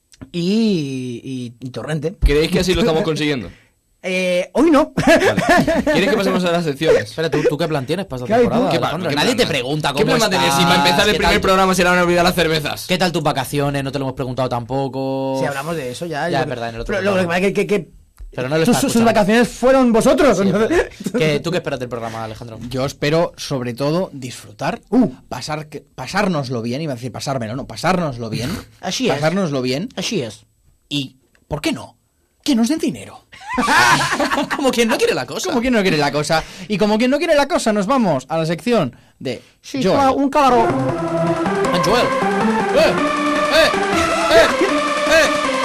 y, y, y Torrente. ¿Creéis que así lo estamos consiguiendo? Eh, hoy no. ¿Quieres que pasemos a las secciones? Espera, ¿tú, ¿tú qué plan tienes para esta Claro, ¿y tú? temporada, ¿Qué plan- Alejandro? qué Nadie plan- te pregunta ¿Qué cómo plan va a tener estás, si para empezar el qué primer tal- programa se le van a olvidar las cervezas? ¿Qué tal tus vacaciones? No te lo hemos preguntado tampoco. Si hablamos de eso ya. Ya, yo- es verdad, en el otro Pero lo que programa. pasa es que, que, que Pero no lo sus, está sus escuchando. vacaciones fueron vosotros. Sí, entonces- pero- ¿Qué- ¿Tú qué esperas del programa, Alejandro? Yo espero, sobre todo, disfrutar, Uh. pasar, que- pasárnoslo bien, iba a decir pasármelo, no, pasárnoslo bien. Así es. Pasárnoslo bien. Así es. Y, ¿por qué no? Que nos den dinero. Como quien no quiere la cosa. Como quien no quiere la cosa. Y como quien no quiere la cosa, nos vamos a la sección de Sí, Joel. claro, un calaro. Joel. ¡Eh! ¡Eh! ¡Eh! ¡Eh!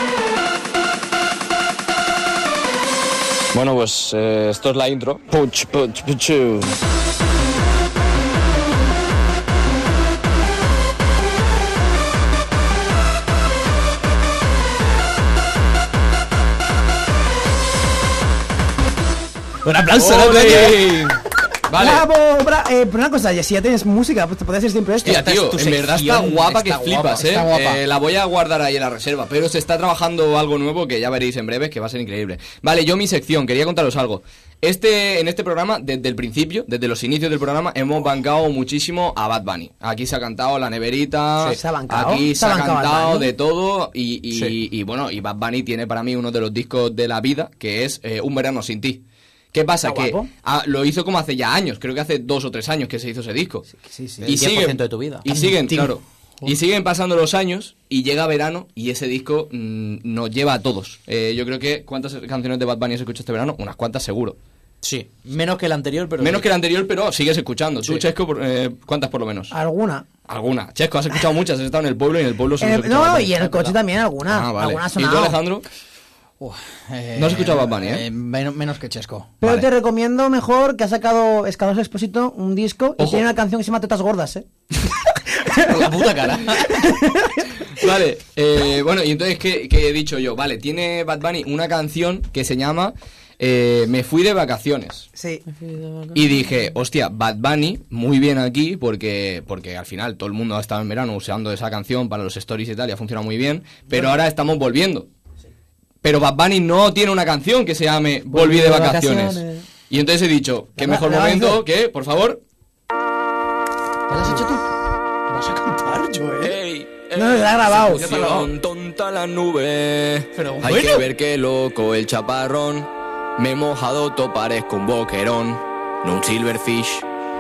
Bueno, pues eh, esto es la intro. Puch, puch, puchu. Un aplauso, ¡Ole! Vale. Bravo, bra eh, pero una cosa, ya, si ya tienes música, pues te podría hacer siempre esto. Hostia, Esta es tío, tu en verdad está sección, guapa que está flipas, guapa, eh. está guapa. Eh, La voy a guardar ahí en la reserva, pero se está trabajando algo nuevo que ya veréis en breve, que va a ser increíble. Vale, yo mi sección, quería contaros algo. Este, en este programa, desde el principio, desde los inicios del programa, hemos bancado muchísimo a Bad Bunny. Aquí se ha cantado La Neverita, Sí, se ha bancado, aquí se se ha ha bancado Bad cantado Bunny. de todo y, y, Sí. y bueno, y Bad Bunny tiene para mí uno de los discos de la vida, que es eh, Un verano sin ti. ¿Qué pasa? Está Que guapo. ah, lo hizo como hace ya años, creo que hace dos o tres años que se hizo ese disco. Sí, sí. Y El diez por siguen, ciento de tu vida. y siguen, Tim. claro. Y siguen pasando los años y llega verano y ese disco mmm, nos lleva a todos. Eh, yo creo que ¿cuántas canciones de Bad Bunny has escuchado este verano? Unas cuantas seguro. Sí, menos que el anterior, pero... Menos sí. que el anterior, pero sigues escuchando. Tú, Sí. Chesco, por- eh, ¿cuántas por lo menos? Alguna. Alguna. Chesco, has escuchado muchas, has estado en el pueblo y en el pueblo solo En has el- escuchado no, Bad y Bunny. en el coche también alguna. Ah, vale. Alguna ha ¿Y tú, sonado. Alejandro? Eh, No has escuchado Bad Bunny, ¿eh? menos, menos que Chesco. Pero Vale. te recomiendo mejor que ha sacado Escados Expósito un disco y Ojo. tiene una canción que se llama Tetas Gordas, ¿eh? Por la puta cara. Vale, eh, bueno, y entonces, ¿qué, qué he dicho yo? Vale, tiene Bad Bunny una canción que se llama eh, Me fui de vacaciones. Sí. Y dije, hostia, Bad Bunny, muy bien aquí, porque, porque al final todo el mundo ha estado en verano usando esa canción para los stories y tal, y ha funcionado muy bien, pero ahora estamos volviendo. Pero Bad Bunny no tiene una canción que se llame Volví de vacaciones. Y entonces he dicho, qué La- mejor la momento lanzo. que, por favor... ¿Te lo has hecho tú? ¿Vas a cantar, Joel? Ey, No, no, se la ha grabado. se pusieron tonta la nube. Pero Hay bueno. que ver qué loco el chaparrón. Me he mojado, to parezco un boquerón, no un silverfish.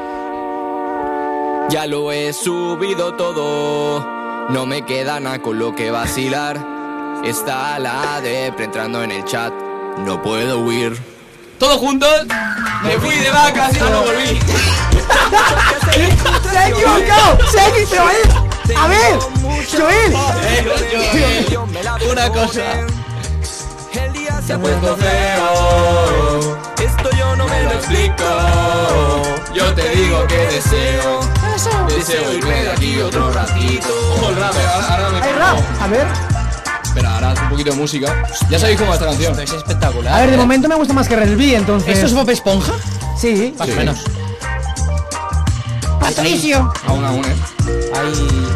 Ya lo he subido todo, no me queda nada con lo que vacilar. Está la depre entrando en el chat, no puedo huir. Todos juntos, me fui de vacaciones, no volví. ¡Se ha equivocado! ¡Se ha equivocado! ¡Joel! ¡A ver! ¡Joel! Una cosa. El día se ha puesto feo. Esto yo no me lo explico. Yo te digo que deseo, deseo irme de aquí otro ratito. Ojo el rap, eh, ahora, ahora me ¡Hay rap! A ver. Espera, ahora un poquito de música. Ya sabéis cómo va esta canción. Es espectacular. A ver, de ¿eh? momento me gusta más que Resby, entonces. ¿Esto es Bob Esponja? Sí. Más o Sí. menos. ¡Patricio! Aún, aún, eh. Hay...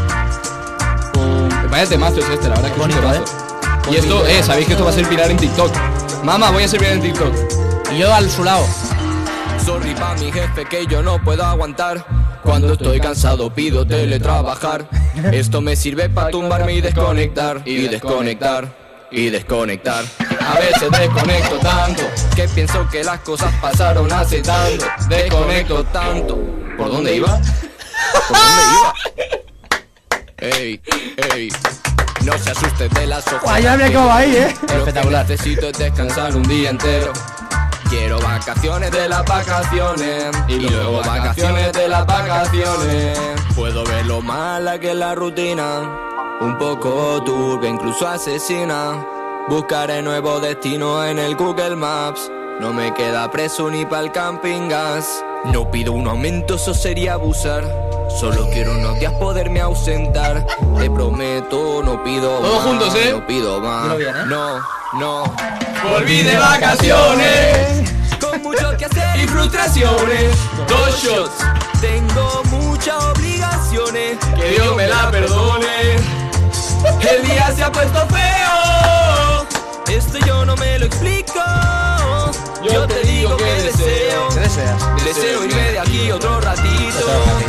Vaya temazo es este, la verdad que Bonito, es un temazo. Y esto, eh, sabéis que esto va a ser viral en TikTok. Mamá, voy a ser viral en TikTok. Y yo al su lado. Sorry pa' mi jefe que yo no puedo aguantar. Cuando estoy cansado pido teletrabajar. Esto me sirve para tumbarme y desconectar. Y desconectar. Y desconectar. A veces desconecto tanto. Que pienso que las cosas pasaron hace tanto. Desconecto tanto. ¿Por dónde iba? ¿Por dónde iba? Ey, ey. No se asuste de las hojas. Guay, ya me acabo ahí, ¿eh? Lo que Espectacular. necesito es descansar un día entero. Quiero vacaciones de las vacaciones y luego vacaciones de las vacaciones. Puedo ver lo mala que es la rutina, un poco turbia, incluso asesina. Buscaré nuevo destino en el Google Maps. No me queda preso ni pa'l camping gas. No pido un aumento, eso sería abusar. Solo quiero unos días poderme ausentar. Te prometo, no pido Todos más, juntos, ¿eh? no pido más. Dilo bien, ¿eh? No, no. Volví de vacaciones Con mucho que hacer y frustraciones. Dos shots, tengo muchas obligaciones. que Dios me la perdone. El día se ha puesto feo. Esto yo no me lo explico. Yo te digo que deseo. ¿Qué deseas? Deseo irme de aquí otro ratito.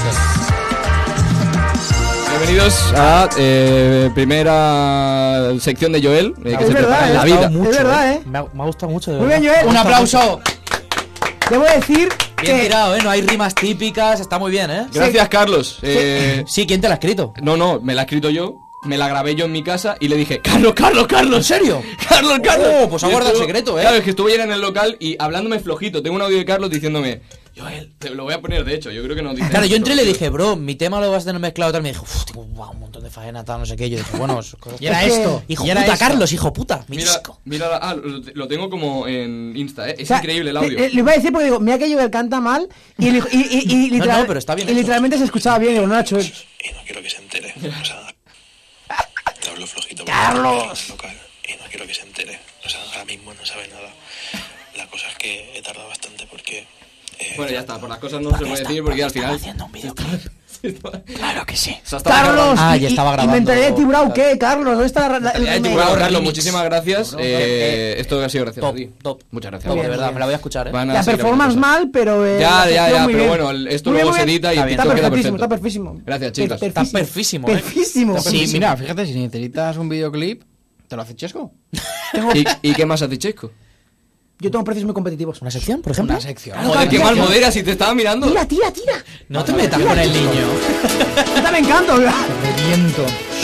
Bienvenidos a eh, primera sección de Joel, eh, que Es se verdad, prepara en ¿eh? la vida. Es verdad, ¿eh? Me ha, me ha gustado mucho, de Muy verdad. bien, Joel. Un aplauso. Debo decir Bien que... tirado, ¿eh? No hay rimas típicas, está muy bien, ¿eh? Gracias, Carlos. Eh, Sí, ¿quién te la ha escrito? no, no, me la he escrito yo. Me la grabé yo en mi casa y le dije, Carlos, Carlos, Carlos. ¿En serio? Carlos, Carlos. Oh, pues ha Y guardado estuvo- secreto, ¿eh? Claro, es que estuve ayer en el local y hablándome flojito. Tengo un audio de Carlos diciéndome, Joel, te lo voy a poner de hecho, yo creo que no dice. Claro, yo entré y le tío. dije, bro, mi tema lo vas a tener mezclado y tal. Me dijo, uff, tengo guau, un montón de faena, tal, no sé qué. Yo dije, bueno, es cosas- Y era Es que- esto. Hijo y era puta, esto. Carlos, hijo puta, mi Mira, disco. mira, la- ah, lo, lo tengo como en Insta, ¿eh? Es o sea, increíble el audio. Le, le iba a decir porque digo, mira que Joel canta mal y, y, y, y, y literal- no, pero está bien y hecho. literalmente se escuchaba bien. Digo, no, Nacho. Y no quiero que se entere. O sea, te hablo flojito. porque Carlos. estoy en el local y no quiero que se entere. O sea, ahora mismo no sabe nada. La cosa es que he tardado bastante porque... eh, Bueno, ya está, por las cosas no se puede decir porque al final. haciendo un videoclip. Claro que sí. Se ha estado Carlos. grabando. Ah, y- ya estaba y- grabando. Inventaré de Tiburao, ¿qué? Carlos, ¿dónde está la, la- el Eh, remake? Tiburao, Carlos, remix. muchísimas gracias. Eh, esto ha sido gracias a Top, ti. top. Muchas gracias. Top, Bien, de verdad, bien. me la voy a escuchar, ¿eh? Van a La seguir performance habiendo cosas. mal, pero... eh, Ya, la ya, sección ya, muy pero bien. bueno, el- esto Muy bien, luego muy se bien. edita y Está en bien, TikTok está queda perfectísimo, perfecto. está perfísimo. Gracias, chicas. Per- Está perfísimo, ¿eh? Perfísimo. Sí, mira, fíjate, si necesitas un videoclip, ¿te lo hace Chesco? Tengo- ¿Y, ¿Y qué más hace Chesco? Yo tengo precios muy competitivos. ¿Una sección, por ejemplo? Una sección. Claro, Joder, claro, qué tira, mal tira. modera si te estaba mirando. Tira, tira, tira. No te metas con el niño. Yo también canto. Reviento.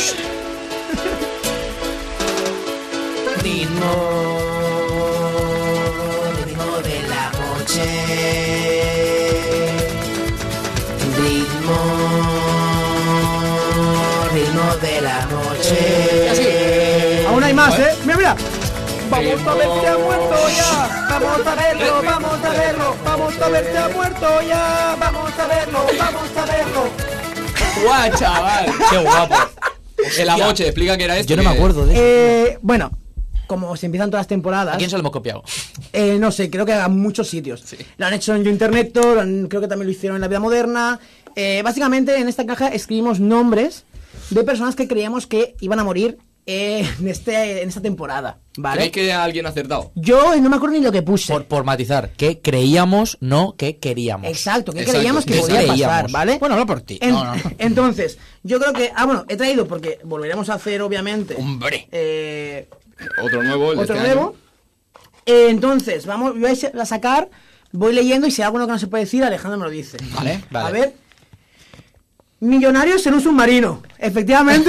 Ritmo, ritmo de la noche. Ritmo, ritmo de la noche. Aún hay más, ¿eh? Mira, mira. Vamos a ver si ha muerto ya. Vamos a verlo, vamos a verlo. Vamos a ver si ha muerto ya. Vamos a verlo, vamos a verlo. ¡Guau, chaval! Qué guapo. El Amoche, explica qué era esto. Yo no me que- acuerdo de eso. Eh, bueno, como se empiezan todas las temporadas. ¿A quién se lo hemos copiado? Eh, no sé, creo que a muchos sitios. Lo han hecho en Yo Internet, lo han- creo que también lo hicieron en La Vida Moderna. Eh, básicamente, en esta caja escribimos nombres de personas que creíamos que iban a morir eh, en, este, en esta temporada, ¿vale? ¿Creéis que alguien ha acertado? Yo no me acuerdo ni lo que puse. Por, por matizar, que creíamos, no que queríamos. Exacto, que Exacto, creíamos que que podía creíamos. pasar, ¿vale? Bueno, habla por ti. En- No, no. Entonces, yo creo que... Ah, bueno, he traído porque volveremos a hacer, obviamente... Hombre. Eh, Otro nuevo, el de otro este nuevo. año. Eh, entonces, vamos, voy a sacar, voy leyendo y si hay alguno que no se puede decir, Alejandro me lo dice. Vale, A ver. Millonarios en un submarino. Efectivamente.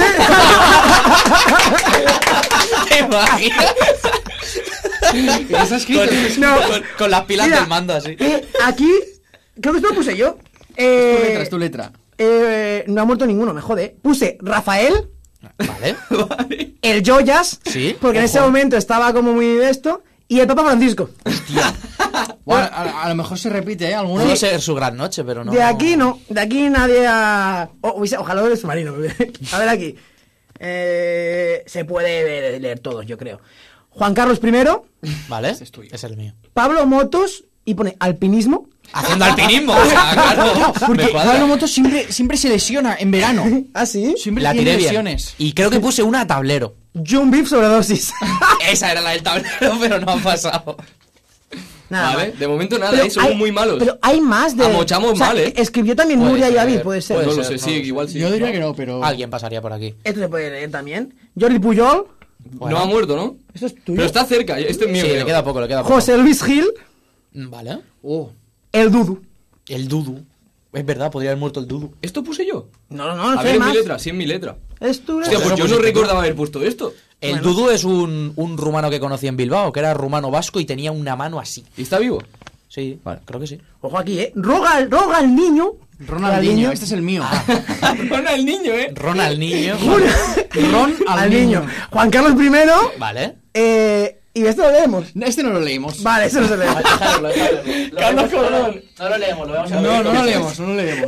¿Te imaginas? ¿Está escrito? No. Con, con las pilas Mira, del mando así. eh, aquí, creo que esto lo puse yo. Tu Eh, letra, es tu letra. eh, no ha muerto ninguno, me jode. Puse Rafael, Vale. el Joyas, Sí, porque en ojo. ese momento estaba como muy de esto, y el Papa Francisco. Bueno, a, a lo mejor se repite, ¿eh? Alguno. Pudo ser su gran noche, pero no. De aquí no, de aquí nadie ha... o- o- ojalá del submarino. A ver aquí. Eh, se puede ver- leer todos, yo creo. Juan Carlos primero, Vale, es el mío. Pablo Motos, y pone alpinismo. Haciendo alpinismo, o sea, claro. Porque me cuadra. Pablo Motos siempre, siempre se lesiona en verano. ¿Ah, sí? Siempre La tiene tiré bien. lesiones. Y creo que puse una a tablero. John Beef sobredosis. Esa era la del tablero, pero no ha pasado. Nada Vale, más. de momento nada, Pero ¿eh? Somos hay- muy malos. Pero hay más de... Amochamos o sea, mal, ¿eh? Escribió también Puede Nuria y ser, David, puede ser. no puede lo ser, sé, no sí, lo sé. igual sí. Yo diría que no, pero. Alguien pasaría por aquí. Esto se puede leer también. Jordi Puyol. Bueno. No ha muerto, ¿no? Esto es tuyo. Pero está cerca, este es mío. Sí, creo. le queda poco, le queda poco. José Luis Gil. Vale. Oh. El Dudu. El Dudu. Es verdad, podría haber muerto el Dudu. ¿Esto puse yo? No, no, no, no A sé ver, en más. mi letra, sí, en mi letra. Es tu Hostia, pues Pero yo pues no esto- recordaba haber puesto esto. El Bueno. Dudu es un, un rumano que conocí en Bilbao, que era rumano vasco y tenía una mano así. ¿Y está vivo? Sí, vale, creo que sí. Ojo aquí, ¿eh? Roga, roga al niño. Ronaldinho, este es el mío. Ronald el niño, ¿eh? Ronald Niño. Ron al, al niño. niño. Juan Carlos primero. Vale. Eh, y esto lo leemos. Este no lo leímos. Vale, eso no se lee. Carlos Colón. No lo leemos, lo vamos No, no lo leemos, no lo leemos.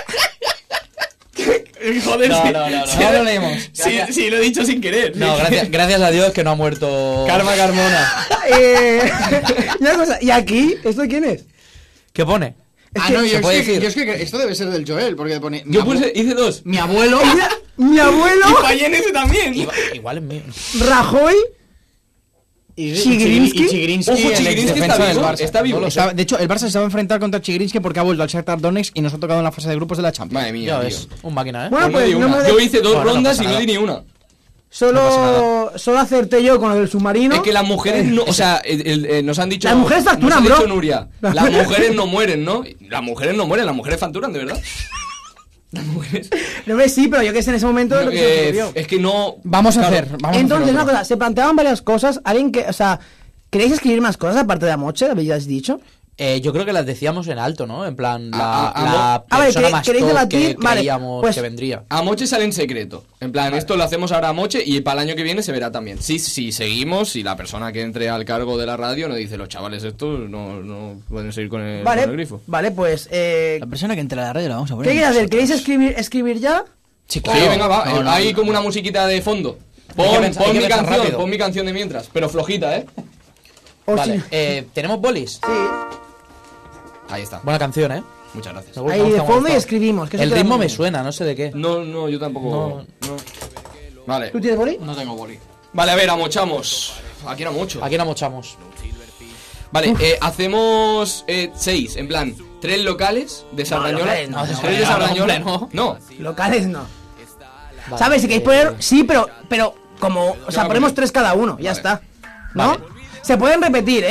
Joder, No, sí. no, no, no. Sí, No lo leemos. Sí, sí, lo he dicho sin querer. No, gracias, gracias a Dios que no ha muerto. Karma Carmona. eh, y una cosa, ¿y aquí? ¿Esto quién es? ¿Qué pone? Ah, que- no, ¿se yo es, puede que, decir? yo es que esto debe ser del Joel, porque pone. mi Yo abue- puse, hice dos. Mi abuelo. Mira, mi abuelo, Y fallé en ese también. Igual, igual es mío. Rajoy. Y Chigrinsky. Y Chigrinsky, Ojo, el Chigrinsky exdefensa está del vivo, Barça. está vivo. No lo sé. De hecho, el Barça se va a enfrentar contra Chigrinsky porque ha vuelto al Shakhtar Donetsk y nos ha tocado en la fase de grupos de la Champions. Madre mía, Ya tío. ves, un máquina, ¿eh? Bueno, Pues no pues di no una. me- Yo hice dos Bueno, no rondas pasa y no nada. di ni una. Solo, solo acerté yo con el del submarino. Es que las mujeres no, o sea, el- el- eh, nos han dicho. Las mujeres facturan, nos ha dicho bro. Nuria, las mujeres no mueren, ¿no? Las mujeres no mueren, las mujeres facturan, de verdad. Las mujeres. No ves, sí, pero yo que sé en ese momento es lo que se me Eh, ocurrió. es que no. Vamos a Claro. hacer. Vamos Entonces, a hacer una otro. cosa, se planteaban varias cosas. Alguien que, o sea, ¿queréis escribir más cosas aparte de Amoche? ¿Habéis dicho? Eh, yo creo que las decíamos en alto, ¿no? En plan, la, A- a- la a- A ver, persona ¿quere- más queréis top debatir? que Vale, creíamos pues- que vendría. A Moche sale en secreto. En plan, esto lo hacemos ahora a Moche y para el año que viene se verá también. Sí, sí, seguimos. Si la persona que entre al cargo de la radio nos dice, los chavales estos no, no pueden seguir con el, con el Vale, grifo. vale, pues. Eh, La persona que entre a la radio la vamos a ¿Qué poner. queréis hacer? ¿Queréis escribir, escribir ya? Sí, Sí, venga, va. No, eh, no, hay no, como una musiquita de fondo. Pon, Hay que pensar- pon hay que mi pensar canción, rápido. pon mi canción de mientras. Pero flojita, ¿eh? O Vale, si- eh, ¿tenemos bolis? Sí. Ahí está. Buena canción, ¿eh? Muchas gracias. Me gusta, Ahí me de gusta, me fondo y gusta. escribimos. que eso El queda ritmo muy me bien. suena, no sé de qué. No, no, yo tampoco. No. Vale. ¿Tú tienes boli? No tengo boli. Vale, a ver, amochamos. Aquí era mucho. Aquí no mochamos. Vale, eh, hacemos eh, seis, en plan, tres locales de Sardañola. locales no, tres locales de no, Sardañola. hombre, No. Locales no. Vale, ¿Sabes? Si queréis eh, poner. Sí, pero. Pero como. O sea, voy a ponemos poner. tres cada uno. Ya Vale. está. ¿no? Vale. Se pueden repetir, ¿eh?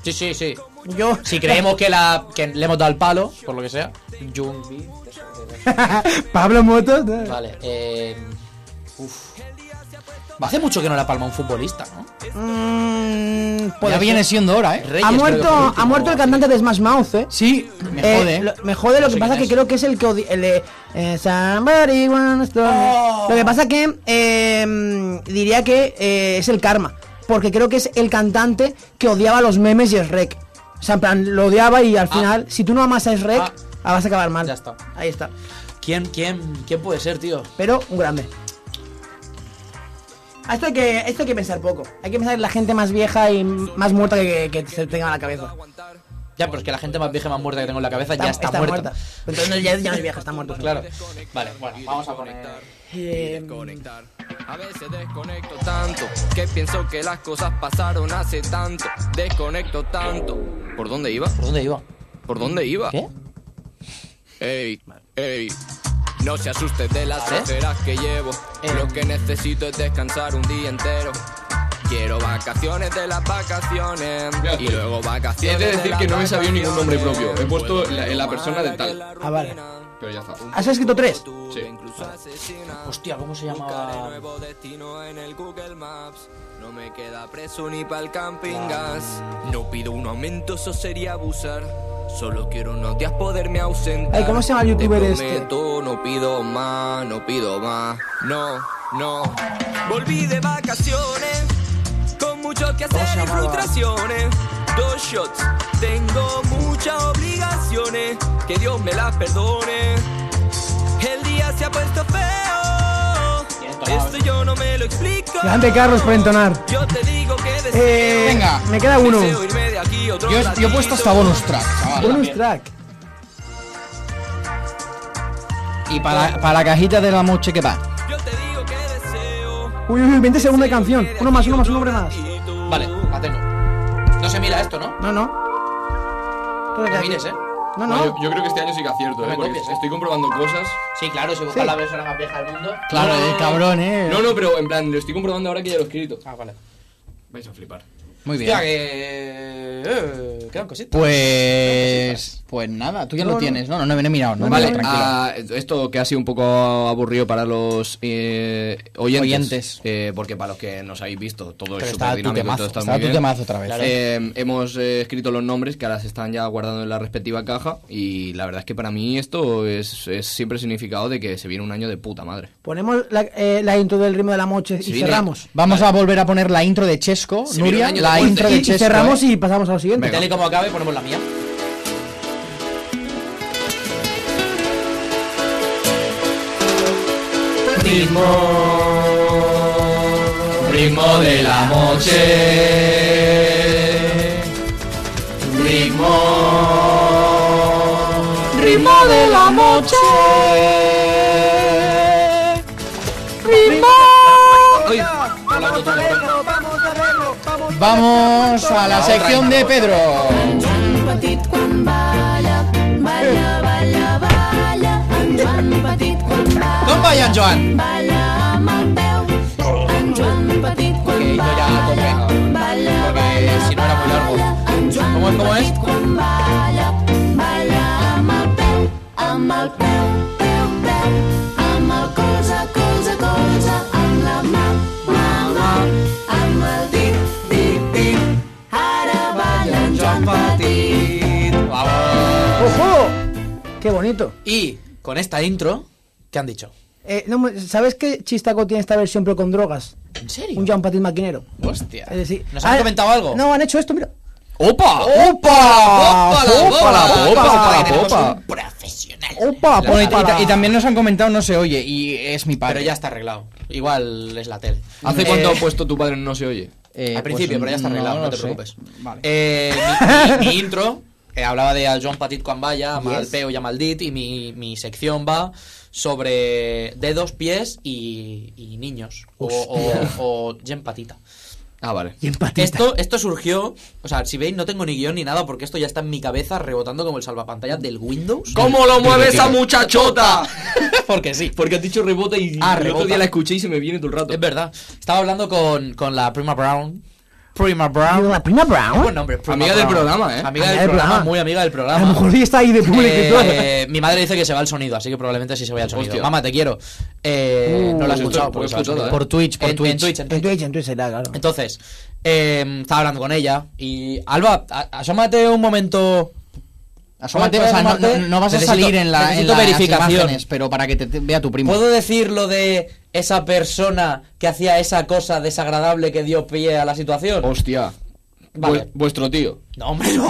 Sí, sí, sí. Yo. Si creemos que, la, que le hemos dado el palo, por lo que sea. Jungbi. Pablo Motos. ¿no? Vale, eh. Uf. Hace mucho que no la palma un futbolista, ¿no? Mm, Ya viene siendo hora, ¿eh? Reyes, ha creo que muerto, fue el último. ha muerto el cantante de Smash Mouth, ¿eh? Sí, me Eh, jode. lo, me jode, lo No que sé pasa quién que es. creo que es el que odi- el de eh, Somebody Once Told Me. Oh. Lo que pasa que eh, diría que eh, es el karma, porque creo que es el cantante que odiaba los memes y Shrek. O sea, en plan, lo odiaba y al Ah. final, si tú no amas a Shrek, Ah. ah, vas a acabar mal. Ya está. Ahí está. ¿Quién, quién, quién puede ser, tío? Pero un grande. A Esto hay, que, esto hay que pensar poco. Hay que pensar en la gente más vieja y más muerta que, que, que se tenga en la cabeza. Ya, pero es que la gente más vieja y más muerta que tengo en la cabeza ya está, muerta. Entonces no, ya, ya no es vieja, está muerta. Claro. Vale, bueno, vamos a poner. Eh, A veces desconecto tanto que pienso que las cosas pasaron hace tanto. Desconecto tanto. ¿Por dónde iba? ¿Por dónde iba? ¿Por dónde iba? ¿Qué? Ey, ey. No se asuste de las ¿Vale? ojeras que llevo. Eh. Lo que necesito es descansar un día entero. Quiero vacaciones de las vacaciones. Y luego vacaciones. He de decir las que no me sabía ningún nombre vacaciones. propio. He puesto la, la persona de tal. Ah, vale. Pero ya está. ¿Has escrito tres? Sí. Hostia, ¿cómo se llamaba? Nuevo destino en el Google Maps. No me queda preso ni pa'l camping gas. No pido un aumento, eso sería abusar. Solo quiero unos días poderme ausentar. Ay, ¿cómo se llama el youtuber Te este? prometo, no pido más, no pido más. No, no. Volví de vacaciones con mucho que hacer y frustraciones. Dos shots, tengo muchas obligaciones. Que Dios me las perdone. El día se ha puesto feo. Esto yo no me lo explico. Grande Carlos por entonar. Yo te digo que deseo. Eh, Venga. me queda uno. Deseo irme de aquí otro Yo, yo he puesto hasta bonus track, chaval. Bonus track. Y para, para la cajita de la noche que va. Yo te digo que deseo. Uy, uy, uy, veinte segundos de canción. Uno más, uno más, un hombre más. Vale, la tengo. No se mira esto, ¿no? No, no. Creo que No aquí- mires, ¿eh? No, No, no. yo, yo creo que este año sí que acierto, No ¿eh? me Porque copies, ¿eh? estoy comprobando cosas. Sí, claro, si buscas Sí. la persona más vieja del mundo. Claro, el cabrón, eh. No, no, pero en plan, lo estoy comprobando ahora que ya lo he escrito. Ah, vale. Vais a flipar. Muy bien. Hostia, que. Eh, quedan cositas. Pues. Pues nada, tú ya No, lo no. tienes, ¿no? No, no, no he mirado, no. Vale, tranquilo. ah, esto que ha sido un poco aburrido para los eh, oyentes, Oyentes. eh, porque para los que nos habéis visto todo Pero es está súper tu dinámico y temazo, todo está está muy tu bien. temazo otra vez. Eh, hemos eh, escrito los nombres que ahora se están ya guardando en la respectiva caja y la verdad es que para mí esto es, es siempre significado de que se viene un año de puta madre. Ponemos la, eh, la intro del ritmo de la moche Sí, y viene- cerramos. Vamos a volver a poner la intro de Chesco, Se viene Nuria. un año La de muerte. intro Y, de y Chesco. cerramos eh. y pasamos a lo siguiente. Venga. Tal y como acabe, ponemos la mía. Ritmo, ritmo de la noche. Ritmo, Ritmo de la noche. Ritmo. Vamos a verlo, vamos a verlo, vamos. Vamos a la sección de Pedro. Joan Petit quan balla, balla, balla, balla. En Joan Petit quan balla, Com vaya, Joan? balla amb el peu. En Joan Petit quan Que yo ya a tope. balla, Porque si no era muy largo. en Joan ¿Cómo es, cómo es? Petit quan balla, balla amb el peu, amb el peu, peu, peu. Amb el colze, colze, colze, amb la mà, mà, mà. Amb el dit, dit, dit. Ara balla en Joan Petit. ¡Vamos! ¡Ojo! ¡Qué bonito! Y con esta intro, ¿qué han dicho? Eh, no, ¿sabes que Chistaco tiene esta versión pero con drogas? ¿En serio? Un Jean Patit maquinero. Hostia. Es decir, ¿Nos han ah, comentado algo? No, han hecho esto, mira. ¡Opa! ¡Opa! ¡Opa, la ¡Opa, la opa! popa! Tenemos ¡Opa! un profesional. ¡Opa! Bueno, y, opa, y- y también nos han comentado, no se oye, y es mi padre. Pero ya está arreglado. Igual es la tele. ¿Hace Eh, cuánto ha puesto tu padre no se oye? Eh, Al pues, principio, pero ya está arreglado, no, lo te sé. preocupes. Vale. Eh, mi, mi- mi intro eh, hablaba de al Joan Petit quan balla, amb el peu i amb el dit, y mi, mi sección va sobre dedos, pies y, y niños. O, o, o gent petita. Ah, vale. Y empatita. Esto, esto surgió, o sea, si veis, no tengo ni guión ni nada porque esto ya está en mi cabeza rebotando como el salvapantallas del Windows. ¿Cómo lo mueve esa muchachota? Porque sí. Porque has dicho rebota y Ah, el otro rebota. día la escuché y se me viene todo el rato. Es verdad. Estaba hablando con, con la prima Brown. Prima Brown. La prima Brown. Buen nombre, Prima Amiga Brown. del programa, ¿eh? Amiga del programa, muy amiga del programa. A lo mejor está ahí de público y todo. Eh, mi madre dice que se va el sonido, así que probablemente sí se vaya el sonido. Hostia. Mamá, te quiero. Eh, Uh, no lo he pues escuchado, esto- porque pues se va el escuchado, sonido. ¿eh? Por Twitch, por En- Twitch. en Twitch, en En Twitch. Twitch, en Twitch será, claro. Entonces, eh, estaba hablando con ella y... Alba, a- asómate un momento... Asómate, o sea, no, no, no vas a Necesito- salir en, la, en necesito las verificación. imágenes, pero para que te, te vea tu primo. ¿Puedo decir lo de esa persona que hacía esa cosa desagradable que dio pie a la situación? Hostia. Vale. Vu- vuestro tío. No, hombre, no.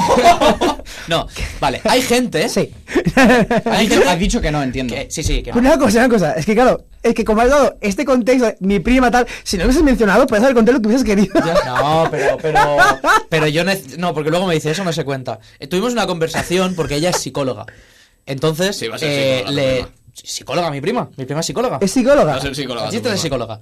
No, vale, hay gente... Sí. Has dicho, has dicho que no, entiendo. que- sí, sí, que Pero no. una cosa, una cosa, es que claro, es que como has dado este contexto, mi prima tal, si no lo hubieses mencionado, puedes haber contado lo que hubieses querido. No, pero, pero, pero yo nec- no, porque luego me dice eso no se cuenta. Eh, tuvimos una conversación porque ella es psicóloga. Entonces, Sí, va a ser eh, psicóloga, le... tu prima. Psicóloga, mi prima. Mi prima es psicóloga. Es psicóloga. Va a ser psicóloga. La tu chiste es prima. psicóloga.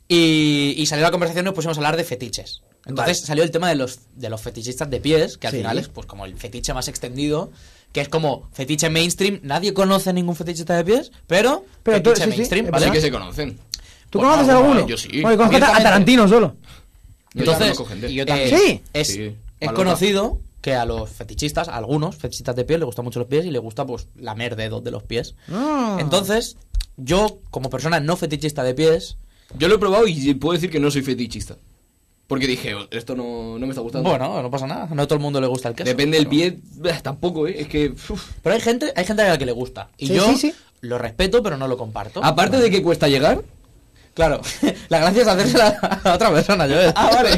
Y, y salió la conversación y nos pusimos a hablar de fetiches. Entonces Vale. salió el tema de los, de los fetichistas de pies, que al Sí. final es pues como el fetiche más extendido, que es como fetiche mainstream. Nadie conoce ningún fetichista de pies, pero, Pero tú- fetiche sí, sí, mainstream, es ¿vale? Sí que se conocen. ¿Tú Pues conoces no, alguno? yo sí. Bueno, conozco a, a Abiertamente. Tarantino solo. Yo Entonces, conozco gente. y yo Eh, también. ¿Sí? Es, Sí, es Maloca. conocido que a los fetichistas, a algunos fetichistas de pies, les gustan mucho los pies y les gusta pues lamer dedos de los pies. Ah. Entonces, yo, como persona no fetichista de pies, Yo lo he probado y puedo decir que no soy fetichista. Porque dije, "Oh, esto no, no me está gustando. bueno, no pasa nada. No a todo el mundo le gusta el queso. Depende del pero- pie, bah, tampoco, ¿eh? Es que... uf. Pero hay gente, hay gente a la que le gusta. Y Sí, yo sí, sí. lo respeto, pero no lo comparto. Aparte de que cuesta llegar... Claro, la gracia es hacérsela a otra persona, yo. Ah, vale.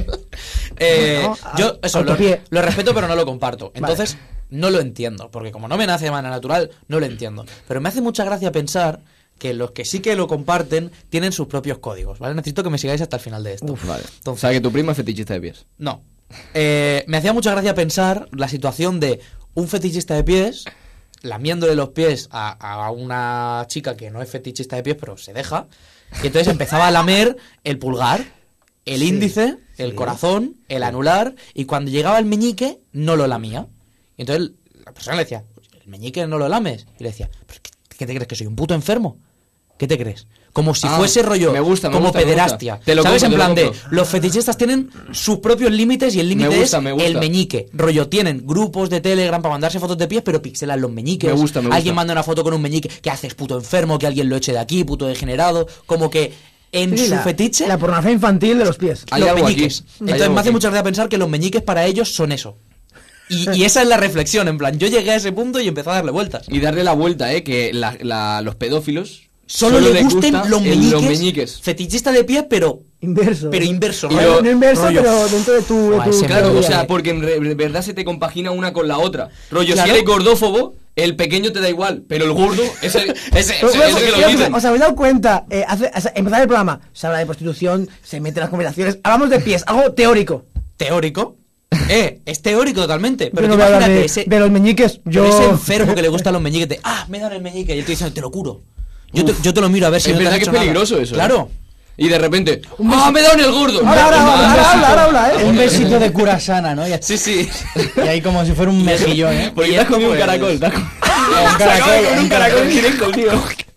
Eh, No, a- yo, eso, lo, autopié. lo respeto, pero no lo comparto. Entonces, no lo entiendo. Porque como no me nace de manera natural, no lo entiendo. Pero me hace mucha gracia pensar que los que sí que lo comparten tienen sus propios códigos, ¿vale? Necesito que me sigáis hasta el final de esto. Vale. Entonces, O sea, que tu prima es fetichista de pies. no. Eh, me hacía mucha gracia pensar la situación de un fetichista de pies lamiéndole los pies a, a una chica que no es fetichista de pies, pero se deja. Y entonces empezaba a lamer el pulgar, el Sí, índice, el sí. corazón, el anular, y cuando llegaba el meñique, no lo lamía. Y entonces la persona le decía, ¿el meñique no lo lames? Y le decía, ¿pero qué, qué te crees, que soy un puto enfermo? ¿Qué te crees? Como si Ah, fuese rollo, me gusta, me como gusta, me pederastia. gusta. Te lo ¿Sabes? compro, En te plan lo de, compro. los fetichistas tienen sus propios límites y el límite Me gusta, es me gusta. el meñique. Rollo, tienen grupos de Telegram para mandarse fotos de pies, pero pixelan los meñiques. Me gusta, me gusta. Alguien manda una foto con un meñique, ¿qué haces, puto enfermo? Que alguien lo eche de aquí, puto degenerado. Como que en Sí, su la- fetiche, La pornografía infantil de los pies. Hay los algo aquí. meñiques. Hay Entonces algo me hace aquí. mucha gracia pensar que los meñiques para ellos son eso. Y, y esa es la reflexión, en plan, yo llegué a ese punto y empecé a darle vueltas. Y darle la vuelta, ¿eh? Que la, la- los pedófilos... Solo, le les gusten gusta los el- meñiques, los meñiques. Fetichista de pies, pero, Inverso. pero inverso. Y rollo- lo- No inverso, rollo, pero dentro de tu... de Buah, tu ese me Claro, o teoría. sea, porque en re- verdad se te compagina una con la otra. Rollo, Claro. si eres gordófobo, el pequeño te da igual, pero el gordo, ese, ese, ese, Pero, ese bueno, que lo ¿os- dicen. ¿Os habéis dado cuenta? Eh, hace, hace- empezar el programa, se habla de prostitución, se meten las conversaciones, hablamos de pies, algo teórico. ¿Teórico? Eh, es teórico totalmente. Pero Yo no tú voy a hablar imagínate de, ese, de los meñiques. Yo... pero ese enfermo que le gustan los meñiques de, ah, me dan el meñique. Y él te dice, te lo curo. Yo te, yo te lo miro a ver si Es no te verdad has que es hecho nada. peligroso eso. ¿eh? Claro. Y de repente, ¡ah, me da en el gordo! Ahora, ahora, No, ahora, no, ahora, ahora, ahora, ahora, eh. Un besito de cura sana, ¿no? Y, Sí, sí. y ahí como si fuera un mejillón, ¿eh? Porque Y te has esto, comido un pues, caracol. Te has comido Un caracol, con un caracol en directo, tío.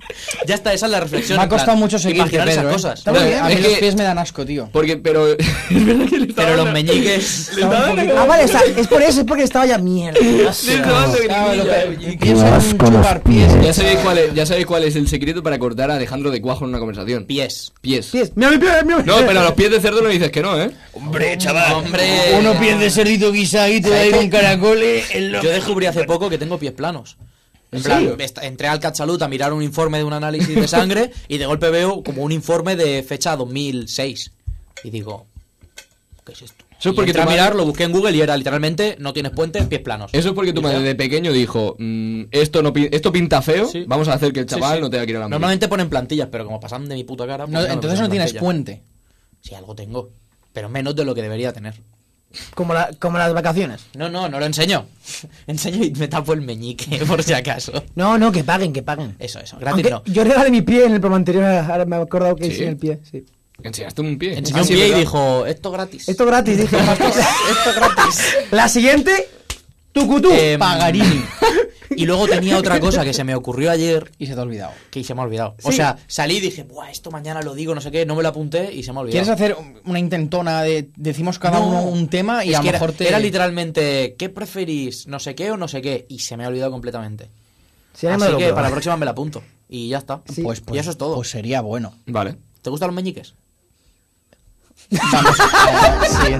Ya está, esa es la reflexión. Me ha en plan, costado mucho seguirte, imaginar esas Pedro, ¿eh? cosas. Está muy bien. A mí Es los que- pies me dan asco, tío. Porque, pero... es verdad que le estaba Pero los dando- meñiques... le estaba dando Ah, vale, o sea, es por eso, es porque estaba ya mierda. le estaba dando Claro, lo grimilla. que- piensa en un chupar pies. Ya sabéis cuál es, ya sabéis cuál es el secreto para cortar a Alejandro de Cuajo en una conversación. Pies. Pies. Pies, mira mi pie, mira mi pie. No, pero a los pies de cerdo no dices que no, ¿eh? Hombre, chaval. Hombre. Uno pierde cerdito guisadito de ahí con caracoles. el lo- Yo descubrí hace poco que tengo pies planos. En ¿En plan, serio? est- entré al Catsalud a mirar un informe de un análisis de sangre y de golpe veo como un informe de fecha dos mil seis. Y digo, ¿qué es esto? Eso es Y porque entré tu a madre- mirar, lo busqué en Google y era literalmente, no tienes puente, pies planos. Eso es porque tu Y madre ya. de pequeño dijo, mm, esto no pi- esto pinta feo, Sí. vamos a hacer que el Sí, chaval sí. no tenga que ir a la mili. Normalmente ponen plantillas, pero como pasan de mi puta cara... pues No, ya me entonces ponen no tienes plantilla. puente. Sí, algo tengo. Pero menos de lo que debería tener. Como, la, como las vacaciones. No, no, no lo enseño. Enseño y me tapo el meñique, por si acaso. No, no, que paguen, que paguen. Eso, eso. Gratis Aunque no. yo regalé mi pie en el programa anterior, ahora me he acordado que ¿Sí? hice en el pie, sí. Enseñaste un pie. Enseñó Ah, un sí, pie y ¿verdad? dijo, esto gratis. Esto gratis, dije. Esto gratis. La siguiente, tucutú. Em, Pagarini. Y luego tenía otra cosa que se me ocurrió ayer. Y se te ha olvidado. Que se me ha olvidado. O Sí. sea, salí y dije, buah, esto mañana lo digo, no sé qué, no me lo apunté y se me ha olvidado. ¿Quieres hacer una intentona de decimos cada No, uno un tema y es a lo que mejor era, te... era literalmente, ¿qué preferís? No sé qué o no sé qué. Y se me ha olvidado completamente. Sí, ya me Así lo que creo. para la próxima me la apunto. Y ya está. Pues, pues, y eso es todo. Pues sería bueno. Vale. ¿Te gustan los meñiques? Vamos a sí.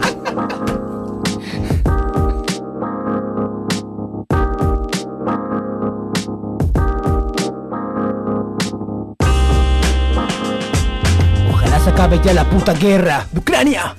Ojalá se acabe ya la puta guerra de Ucrania.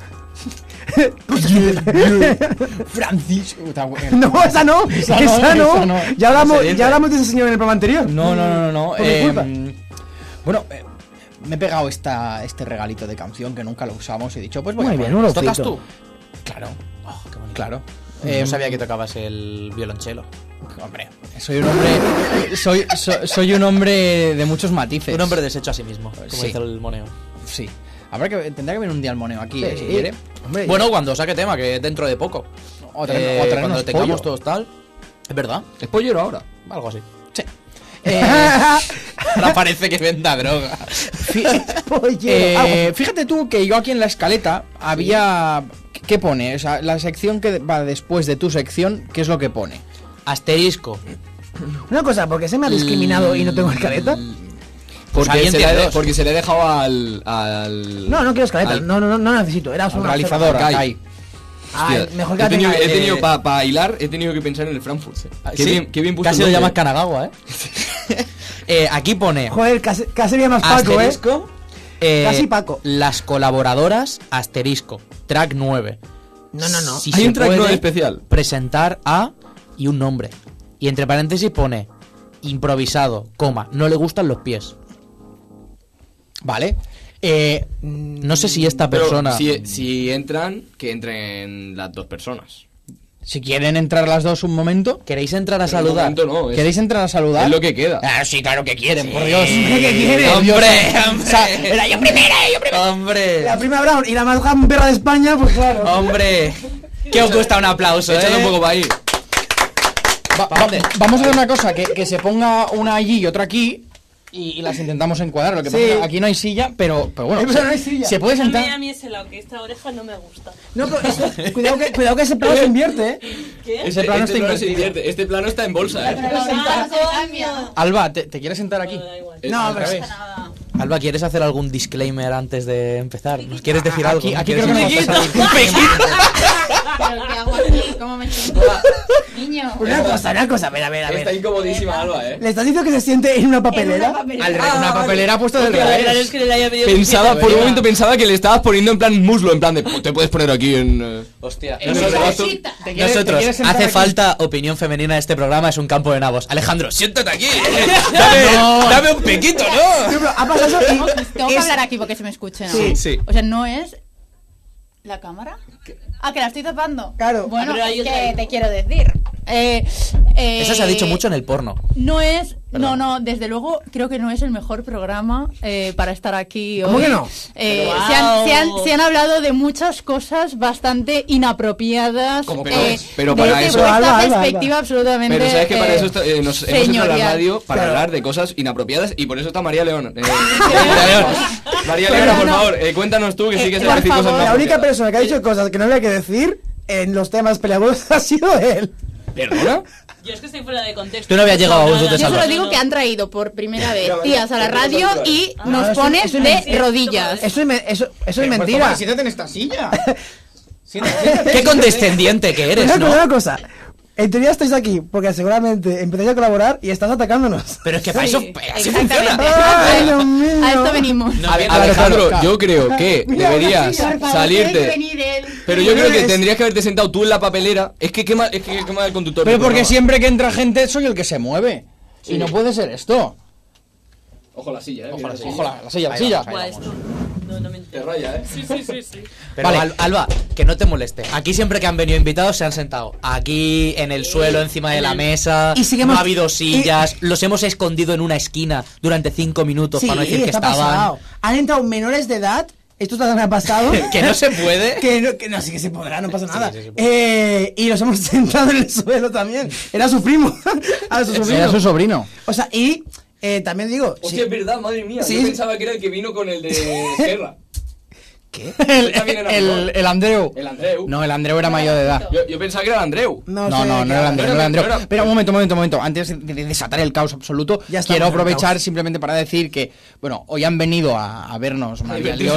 Francis. No, esa no, Esa esa no, no. esa no. Ya hablamos, Excelente. ya hablamos de ese señor en el programa anterior. No, no, no, no. Por mi eh, culpa. Bueno, eh, me he pegado esta, este regalito de canción que nunca lo usamos y he dicho, pues voy Muy a bien, poner. un ¿Tocas osito. tú? Claro, Oh, qué bonito. claro. no Eh, sabía que tocabas el violonchelo. Hombre, soy un hombre. Soy, so- soy un hombre de muchos matices. Un hombre deshecho a sí mismo, como Sí. dice el moneo. Sí. Habrá que, tendrá que venir un día el moneo aquí, Sí. eh, si quiere. Hombre, Bueno, cuando saque tema, que dentro de poco. O traer- Eh, o traernos cuando tengamos pollo. todos tal. Es verdad, ¿Es pollero ahora? algo así. Sí. Eh, Ahora parece que venda droga. oye, eh, fíjate tú que yo aquí en la escaleta había. ¿Qué pone? O sea, la sección que va después de tu sección, ¿qué es lo que pone? Asterisco. una cosa, porque se me ha discriminado y no tengo escaleta. Porque, alguien se le, tiene ha- dos. porque se le he dejado al... al No, no quiero escaleta. al- No, no, no, no necesito. Era solo Un una realizador, Kai. Kai. Ay, Hostia, mejor que he la tenido, tenga- he tenido eh, para hilar, he tenido que pensar en el Frankfurt. Qué, Sí, bien, qué bien puesto casi el lo nombre. llamas Kanagawa, ¿eh? eh aquí pone Joder, casi, casi sería más Paco, ¿eh? asterisco. eh, Casi Paco. Las colaboradoras, asterisco. Track nueve. No, no, no. Si Hay se un track puede nueve especial. Presentar a y un nombre. Y entre paréntesis pone improvisado, coma, no le gustan los pies. Vale. Eh, No sé si esta Pero persona. si, si entran, que entren las dos personas. si quieren entrar las dos un momento. ¿Queréis entrar a Pero un saludar? momento no, es, ¿Queréis entrar a saludar? es lo que queda. Ah, sí, claro que quieren, por Dios. ¿Qué quieren? ¡Hombre! O sea, ¡Hombre! era yo primera, yo primera. ¡Hombre! La prima Brown y la más gamberra de España, pues claro. ¡Hombre! ¿Qué os cuesta un aplauso, Échale eh? un poco para ahí. Va- va- vamos a hacer una cosa, que, que se ponga una allí y otra aquí y, y las intentamos encuadrar. Lo que Sí. pasa es que aquí no hay silla, pero, pero bueno, Pero se, no hay silla. se puede Dame a sentar. mí ese lado, que esta oreja no me gusta. No, pero eso- cuidado, que, cuidado que ese plano se invierte, ¿eh? ¿Qué? Ese plano este, está plano se invertido. invierte. Este plano está en bolsa, ¿eh? Ah, coño. Alba, ¿te, te quieres sentar aquí? No, da igual. No, Al pero revés. Alba, ¿quieres hacer algún disclaimer antes de empezar? ¿Nos quieres decir algo? Aquí, ¿No aquí quieres creo que decir- no vas a salir. ¿Pero qué hago aquí? ¿Cómo me siento? Niño. Una cosa, una cosa, a ver, a ver, a Está ver. incomodísima, Alba, ¿eh? ¿Le estás diciendo que se siente en una papelera? Al revés, una papelera puesta del La verdad es revés. que le haya pedido Pensaba, que por un momento pensaba que le estabas poniendo en plan muslo, en plan de, te puedes poner aquí en... eh, Hostia. en el Nosotros, regazo. ¿Te quieres- te nosotros quieres sentar hace aquí? falta opinión femenina en este programa, es un campo de nabos. Alejandro, siéntate aquí. dame, dame un piquito, ¿no? No, pero ha pasado eso y- Tengo, tengo que es- hablar aquí porque se me escuche, ¿no? Sí. Sí. O sea, no es... ¿La cámara? Ah, que la estoy tapando. Claro. Bueno, Pero hay es otra que ahí. te quiero decir. Eh, eh, Eso se ha dicho mucho en el porno. No es, Perdón. no, no, desde luego creo que no es el mejor programa eh, para estar aquí ¿Cómo hoy. que no? Eh, Pero se, han, se, han, wow. se han hablado de muchas cosas bastante inapropiadas. Como eh, pero- pero para desde eso- vuestra Alba, Alba, perspectiva Alba. absolutamente. Pero sabes que para eh, eso está- eh, nos hemos hecho la señorial. radio para Claro. hablar de cosas inapropiadas y por eso está María León. Eh, María León, María Pero León, por no. favor, eh, cuéntanos tú que sí que Eh, sabes por decir cosas favor. más La única apropiadas. persona que ha dicho cosas que no había que decir en los temas peleagudos ha sido él. ¿Perdona? Yo es que estoy fuera de contexto. Tú no habías llegado aún, tú te Yo solo salvas. digo que han traído por primera vez Ya, vale. tías a la radio y No, nos eso- pones eso es de mentira. rodillas. Eso es, me- eso, eso es Pues, mentira. toma, siéntate en esta silla. Siéntate, siéntate. Qué condescendiente que eres, Una cosa, ¿no? una cosa. En teoría estáis aquí porque seguramente empezáis a colaborar y estás atacándonos. Pero es que para eso Sí, así exactamente. funciona. Ay, Dios mío. A esto venimos. A- bien, Alejandro, claro. yo creo que Mira, deberías por Por favor, salirte. tiene que venir él. Pero yo creo que Es- tendrías que haberte sentado tú en la papelera. Es que quema, es que quema el conductor. Pero del porque programa. siempre que entra gente soy el que se mueve. Y no puede ser esto. Ojo la silla, eh. Ojo la silla. Ojo, la, la silla, la Ahí silla. vamos, Buah, esto no, no me Te entero. raya, eh. Sí, sí, sí, sí. Pero Vale. Al- Alba, que no te moleste. Aquí siempre que han venido invitados se han sentado. Aquí, en el suelo, encima de la mesa. Y sí que no hemos- ha habido sillas. Los hemos escondido en una esquina durante cinco minutos Sí, para no decir que está estaban. pasado. Han entrado menores de edad Esto también ha pasado. Que no se puede. Que no, que no, sí que se podrá, no pasa Sí, nada. sí se puede. Eh, y nos hemos sentado en el suelo también. Era su primo. Era su sobrino. Era su sobrino. O sea, y eh, también digo. Hostia, sí. es verdad, madre mía. Sí. Yo pensaba que era el que vino con el de Serra. ¿Qué? El, también era el, menor. el Andreu. El Andreu. No, el Andreu era mayor de edad. Yo, yo pensaba que era el Andreu. No, no, no, no era el Andreu, no era el Andreu. No era- Pero un momento, un momento, un momento. Antes de, de desatar el caos absoluto, Ya estamos quiero en el aprovechar caos. simplemente para decir que, bueno, hoy han venido a, a vernos María divertirse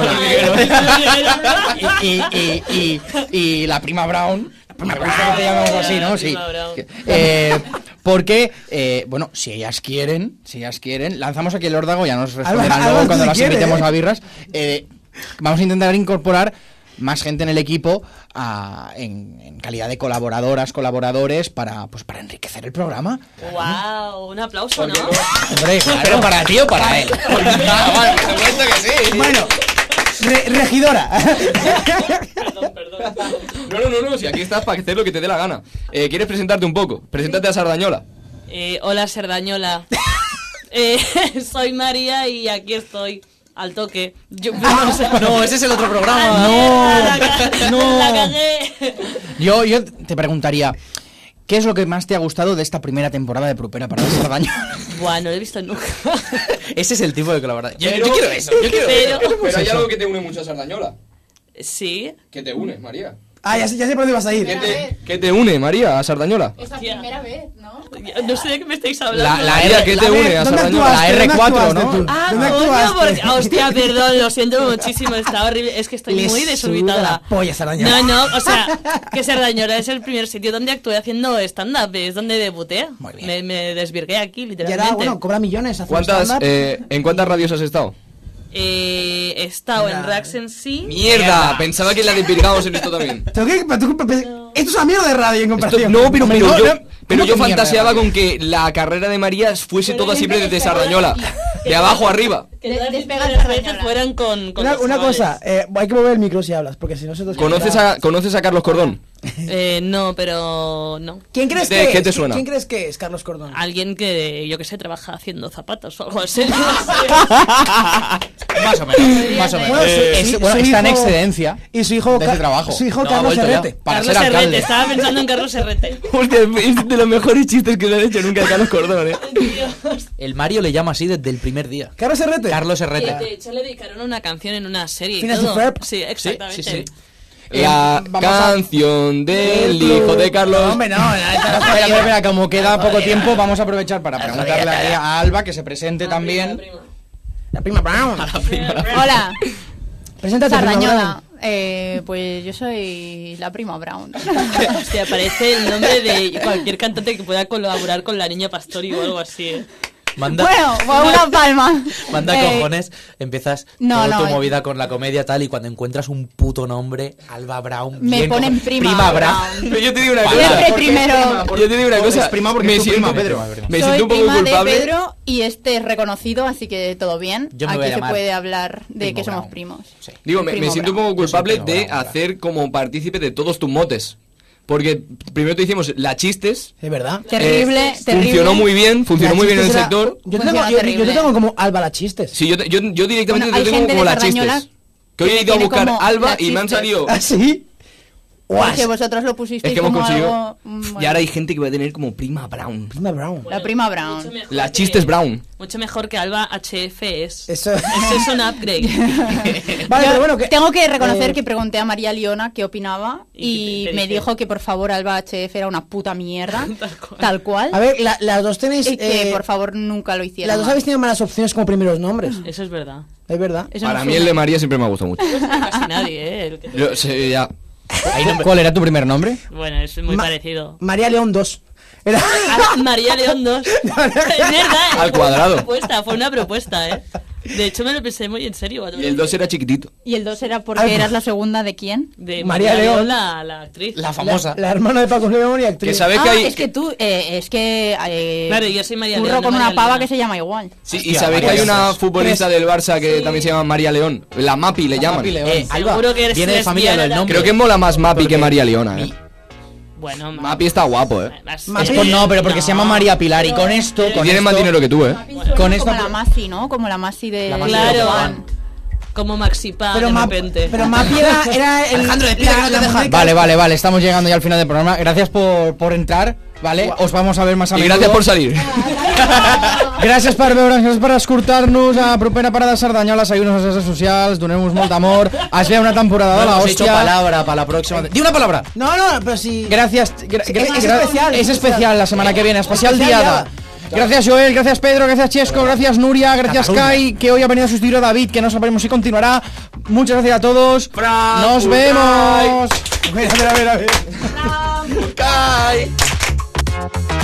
Leona con y, y, y, y, y la prima Brown. Me gusta que te llamamos así, ¿no? Sí. Prima Brown. Eh, porque, eh, bueno, si ellas quieren, si ellas quieren, lanzamos aquí el órdago, ya nos responderán Alba- luego Alba cuando sí las quiere, invitemos ¿eh? a birras. Eh, vamos a intentar incorporar más gente en el equipo a- en, en calidad de colaboradoras, colaboradores para, pues, para enriquecer el programa. Wow, un aplauso, ¿no? Hombre, claro. ¿Pero para ti o para él? Ah, vale, por supuesto que sí. Bueno, re- regidora. Perdón, perdón. No, no, no, no, si aquí estás para hacer lo que te dé la gana. Eh, ¿Quieres presentarte un poco? Preséntate a Sardañola. Eh, hola, Serdañola. eh, soy María y aquí estoy. Al toque. Yo, no, sé. No, ese es el otro programa. La cagué, No. La cagué. Yo, yo te preguntaría, ¿qué es lo que más te ha gustado de esta primera temporada de Propera para Sardañola? Buah, no lo he visto nunca. Ese es el tipo de colaboración. Yo, Pero- yo quiero eso, yo quiero Pero- eso. Pero hay algo que te une mucho a Sardañola. Sí. ¿Qué te une, María? Ah, ya sé, ya sé por dónde vas a ir. ¿Qué te, qué te une, María, a Sardañola? Es la Hostia. primera vez, ¿no? No sé de qué me estáis hablando. La- la María, ¿qué te A ver, une a ¿dónde Sardañola? La actuaste? R ¿Dónde cuatro, actuaste ¿no? tú? Ah, ¿Dónde coño, actuaste? porque... Hostia, perdón, lo siento muchísimo, está horrible. Es que estoy Le muy suda desorbitada. la polla, Sardañola. No, no, o sea, que Sardañola es el primer sitio donde actué haciendo stand-up, es donde debuté. Muy bien. Me, me desvirgué aquí, Y literalmente. ahora, bueno, cobra millones. hace ¿Cuántas, stand-up. eh, ¿En cuántas radios has estado? Eh, he estado en Mira. Rax en sí. ¡Mierda! Pensaba que la desvirgamos en esto también. Tengo que- pero tú- pero- Esto es una mierda de radio en Esto- comparación. no, pero, pero No, yo, no, pero ¿cómo yo que mierda, fantaseaba María? con que la carrera de María fuese Pero toda siempre desde despega- Sardañola. De abajo a arriba. Que De- todas mis despega primeras Sardañola. veces fueran con, con Una, los una chavales. cosa, eh, hay que mover el micro si hablas, porque si no se te ¿Conoces a, ¿Conoces a Carlos Cordón? Eh, no, pero no. ¿Quién crees ¿De que qué es? te ¿Quién- suena? ¿Quién crees que es Carlos Cordón? Alguien que, yo que sé, trabaja haciendo zapatos o algo así. Más o menos, más o menos. Bueno, su- Es- su- bueno, su está en hijo- excedencia Y su hijo, de ese Ca- trabajo. su hijo No, ha Carlos vuelto ya. Herrete. Para Carlos ser Herrete, alcalde. estaba pensando en Carlos Herrete. Hostia, es de los mejores chistes que le han hecho nunca a Carlos Cordón, eh. Dios. El Mario le llama así desde el primer día. Carlos Herrete. Carlos Que Herrete. de hecho le dedicaron una canción en una serie y Phineas y todo. Ferb. Sí, exactamente. Sí, sí, sí. La Eh, vamos a- canción del hijo de Carlos. No, hombre, no, no, Espera, espera, espera, como queda poco tiempo, vamos a aprovechar para preguntarle ahí a Alba que se presente también. La prima Brown. Hola, Preséntate, prima Sardañola. Brown. Eh, pues yo soy la prima Brown. Hostia, parece el nombre de cualquier cantante que pueda colaborar con la niña Pastori o algo así. ¿eh? Manda, Bueno, pues una palma. manda Eh, cojones, empiezas no, toda no, tu eh. movida con la comedia tal y cuando encuentras un puto nombre, Alba Brown. Me bien ponen cojo- prima Brown. Pero yo te digo una Vale. cosa. Siempre primero. Yo te digo una cosa. Es prima porque me es tu siento, prima, Pedro. Me Soy siento un poco prima culpable. de Pedro y este es reconocido, así que todo bien. Yo me Aquí voy a se llamar puede hablar de Primo que somos Brown. primos. Sí. Digo, me, Primo me siento un Brown. poco culpable Yo soy primo de Brown, claro. hacer como partícipe de todos tus motes. Porque primero te hicimos la chistes. Es verdad. Terrible, eh, terrible. Funcionó muy bien, funcionó La muy bien en el chistes era- sector. Yo te, Funciona tengo, yo, yo terrible. te tengo como Alba la chistes. Sí, yo, te- yo, yo directamente Bueno, hay te tengo gente como de la Sardañola chistes. Que hoy he que ido a tiene buscar como Alba la y me han chistes. salido. ¿Ah, sí? Porque vosotros lo pusisteis Es que hemos como conseguido. algo, mm, bueno. Y ahora hay gente que va a tener como prima Brown. Prima Brown. La prima Brown. Mucho mejor La que- chistes Brown. Mucho mejor que Alba H F es. Eso. Eso es un upgrade. Vale, Yo pero bueno, que, tengo que reconocer eh, que pregunté a María Leona qué opinaba Y y te- te me dije- dijo que por favor Alba H F era una puta mierda, Tal cual. tal cual, A ver, la- las dos tenéis. y que eh, por favor nunca lo hiciera. las dos habéis tenido malas opciones como primeros nombres. Eso es verdad. Es verdad. Para mí el de María siempre me ha gustado mucho. Casi nadie, ¿eh? El que- Yo sé, ya. ¿Cuál era tu primer nombre? Bueno, es muy Ma- parecido. María León dos. Era... Ah, María León dos. Es verdad, ¿eh? Al cuadrado. Fue una propuesta, fue una propuesta, ¿eh? De hecho, me lo pensé muy en serio. Y el dos era chiquitito. Y el dos era porque Alba. eras la segunda de quién? De María María, León. León, la, la actriz. La famosa. La, la hermana de Paco León y actriz. Que sabes Ah, que hay. es que tú, eh, es que eh, Claro, yo soy María curro León. no con una María pava Elena. que se llama igual. Sí, y Hostia, sabéis que María hay una León. futbolista del Barça que también se llama María León. La Mapi le llaman. Mapi León. Eh, Alba, Seguro que eres viene de familia lo del lesbiana nombre. Creo que mola más Mapi que María Leona, eh. Bueno, ma- Mapi está guapo, eh. más- Mapi- Es con- no, pero porque se llama María Pilar y con esto, Y con tiene más esto- dinero que tú, eh. con Como esta la Masi, ¿no? Como la Masi de La Masi de Claro. Juan. Como Maxipa Pero de Ma- repente. pero Mapi era, era el, Alejandro, despide, que no te dejan. Vale, vale, vale, estamos llegando ya al final del programa. Gracias por, por entrar, ¿vale? Os vamos a ver más a I menudo. gràcies por salir. Gràcies per veure'ns, gràcies per escoltar-nos. A propera parada Cerdanyola, seguir-nos a les xarxes socials, doneu-nos molt amor. Es ve una temporada de la Hemos hecho hostia. palabra para la próxima. Di una palabra. No, no, pero si... Gracias. gra- Sí, gra- es gra- especial, Es es especial la semana que viene, especial Especial diada. diada. Gracias Joel, gracias Pedro, gracias Chesco, gracias Nuria, gracias Cataluña. Kai, que hoy ha venido a sustituir a David, que no sabemos si continuará. Muchas gracias a todos. Fran, Nos Urkai. vemos. A ver, a ver, a ver. Kai.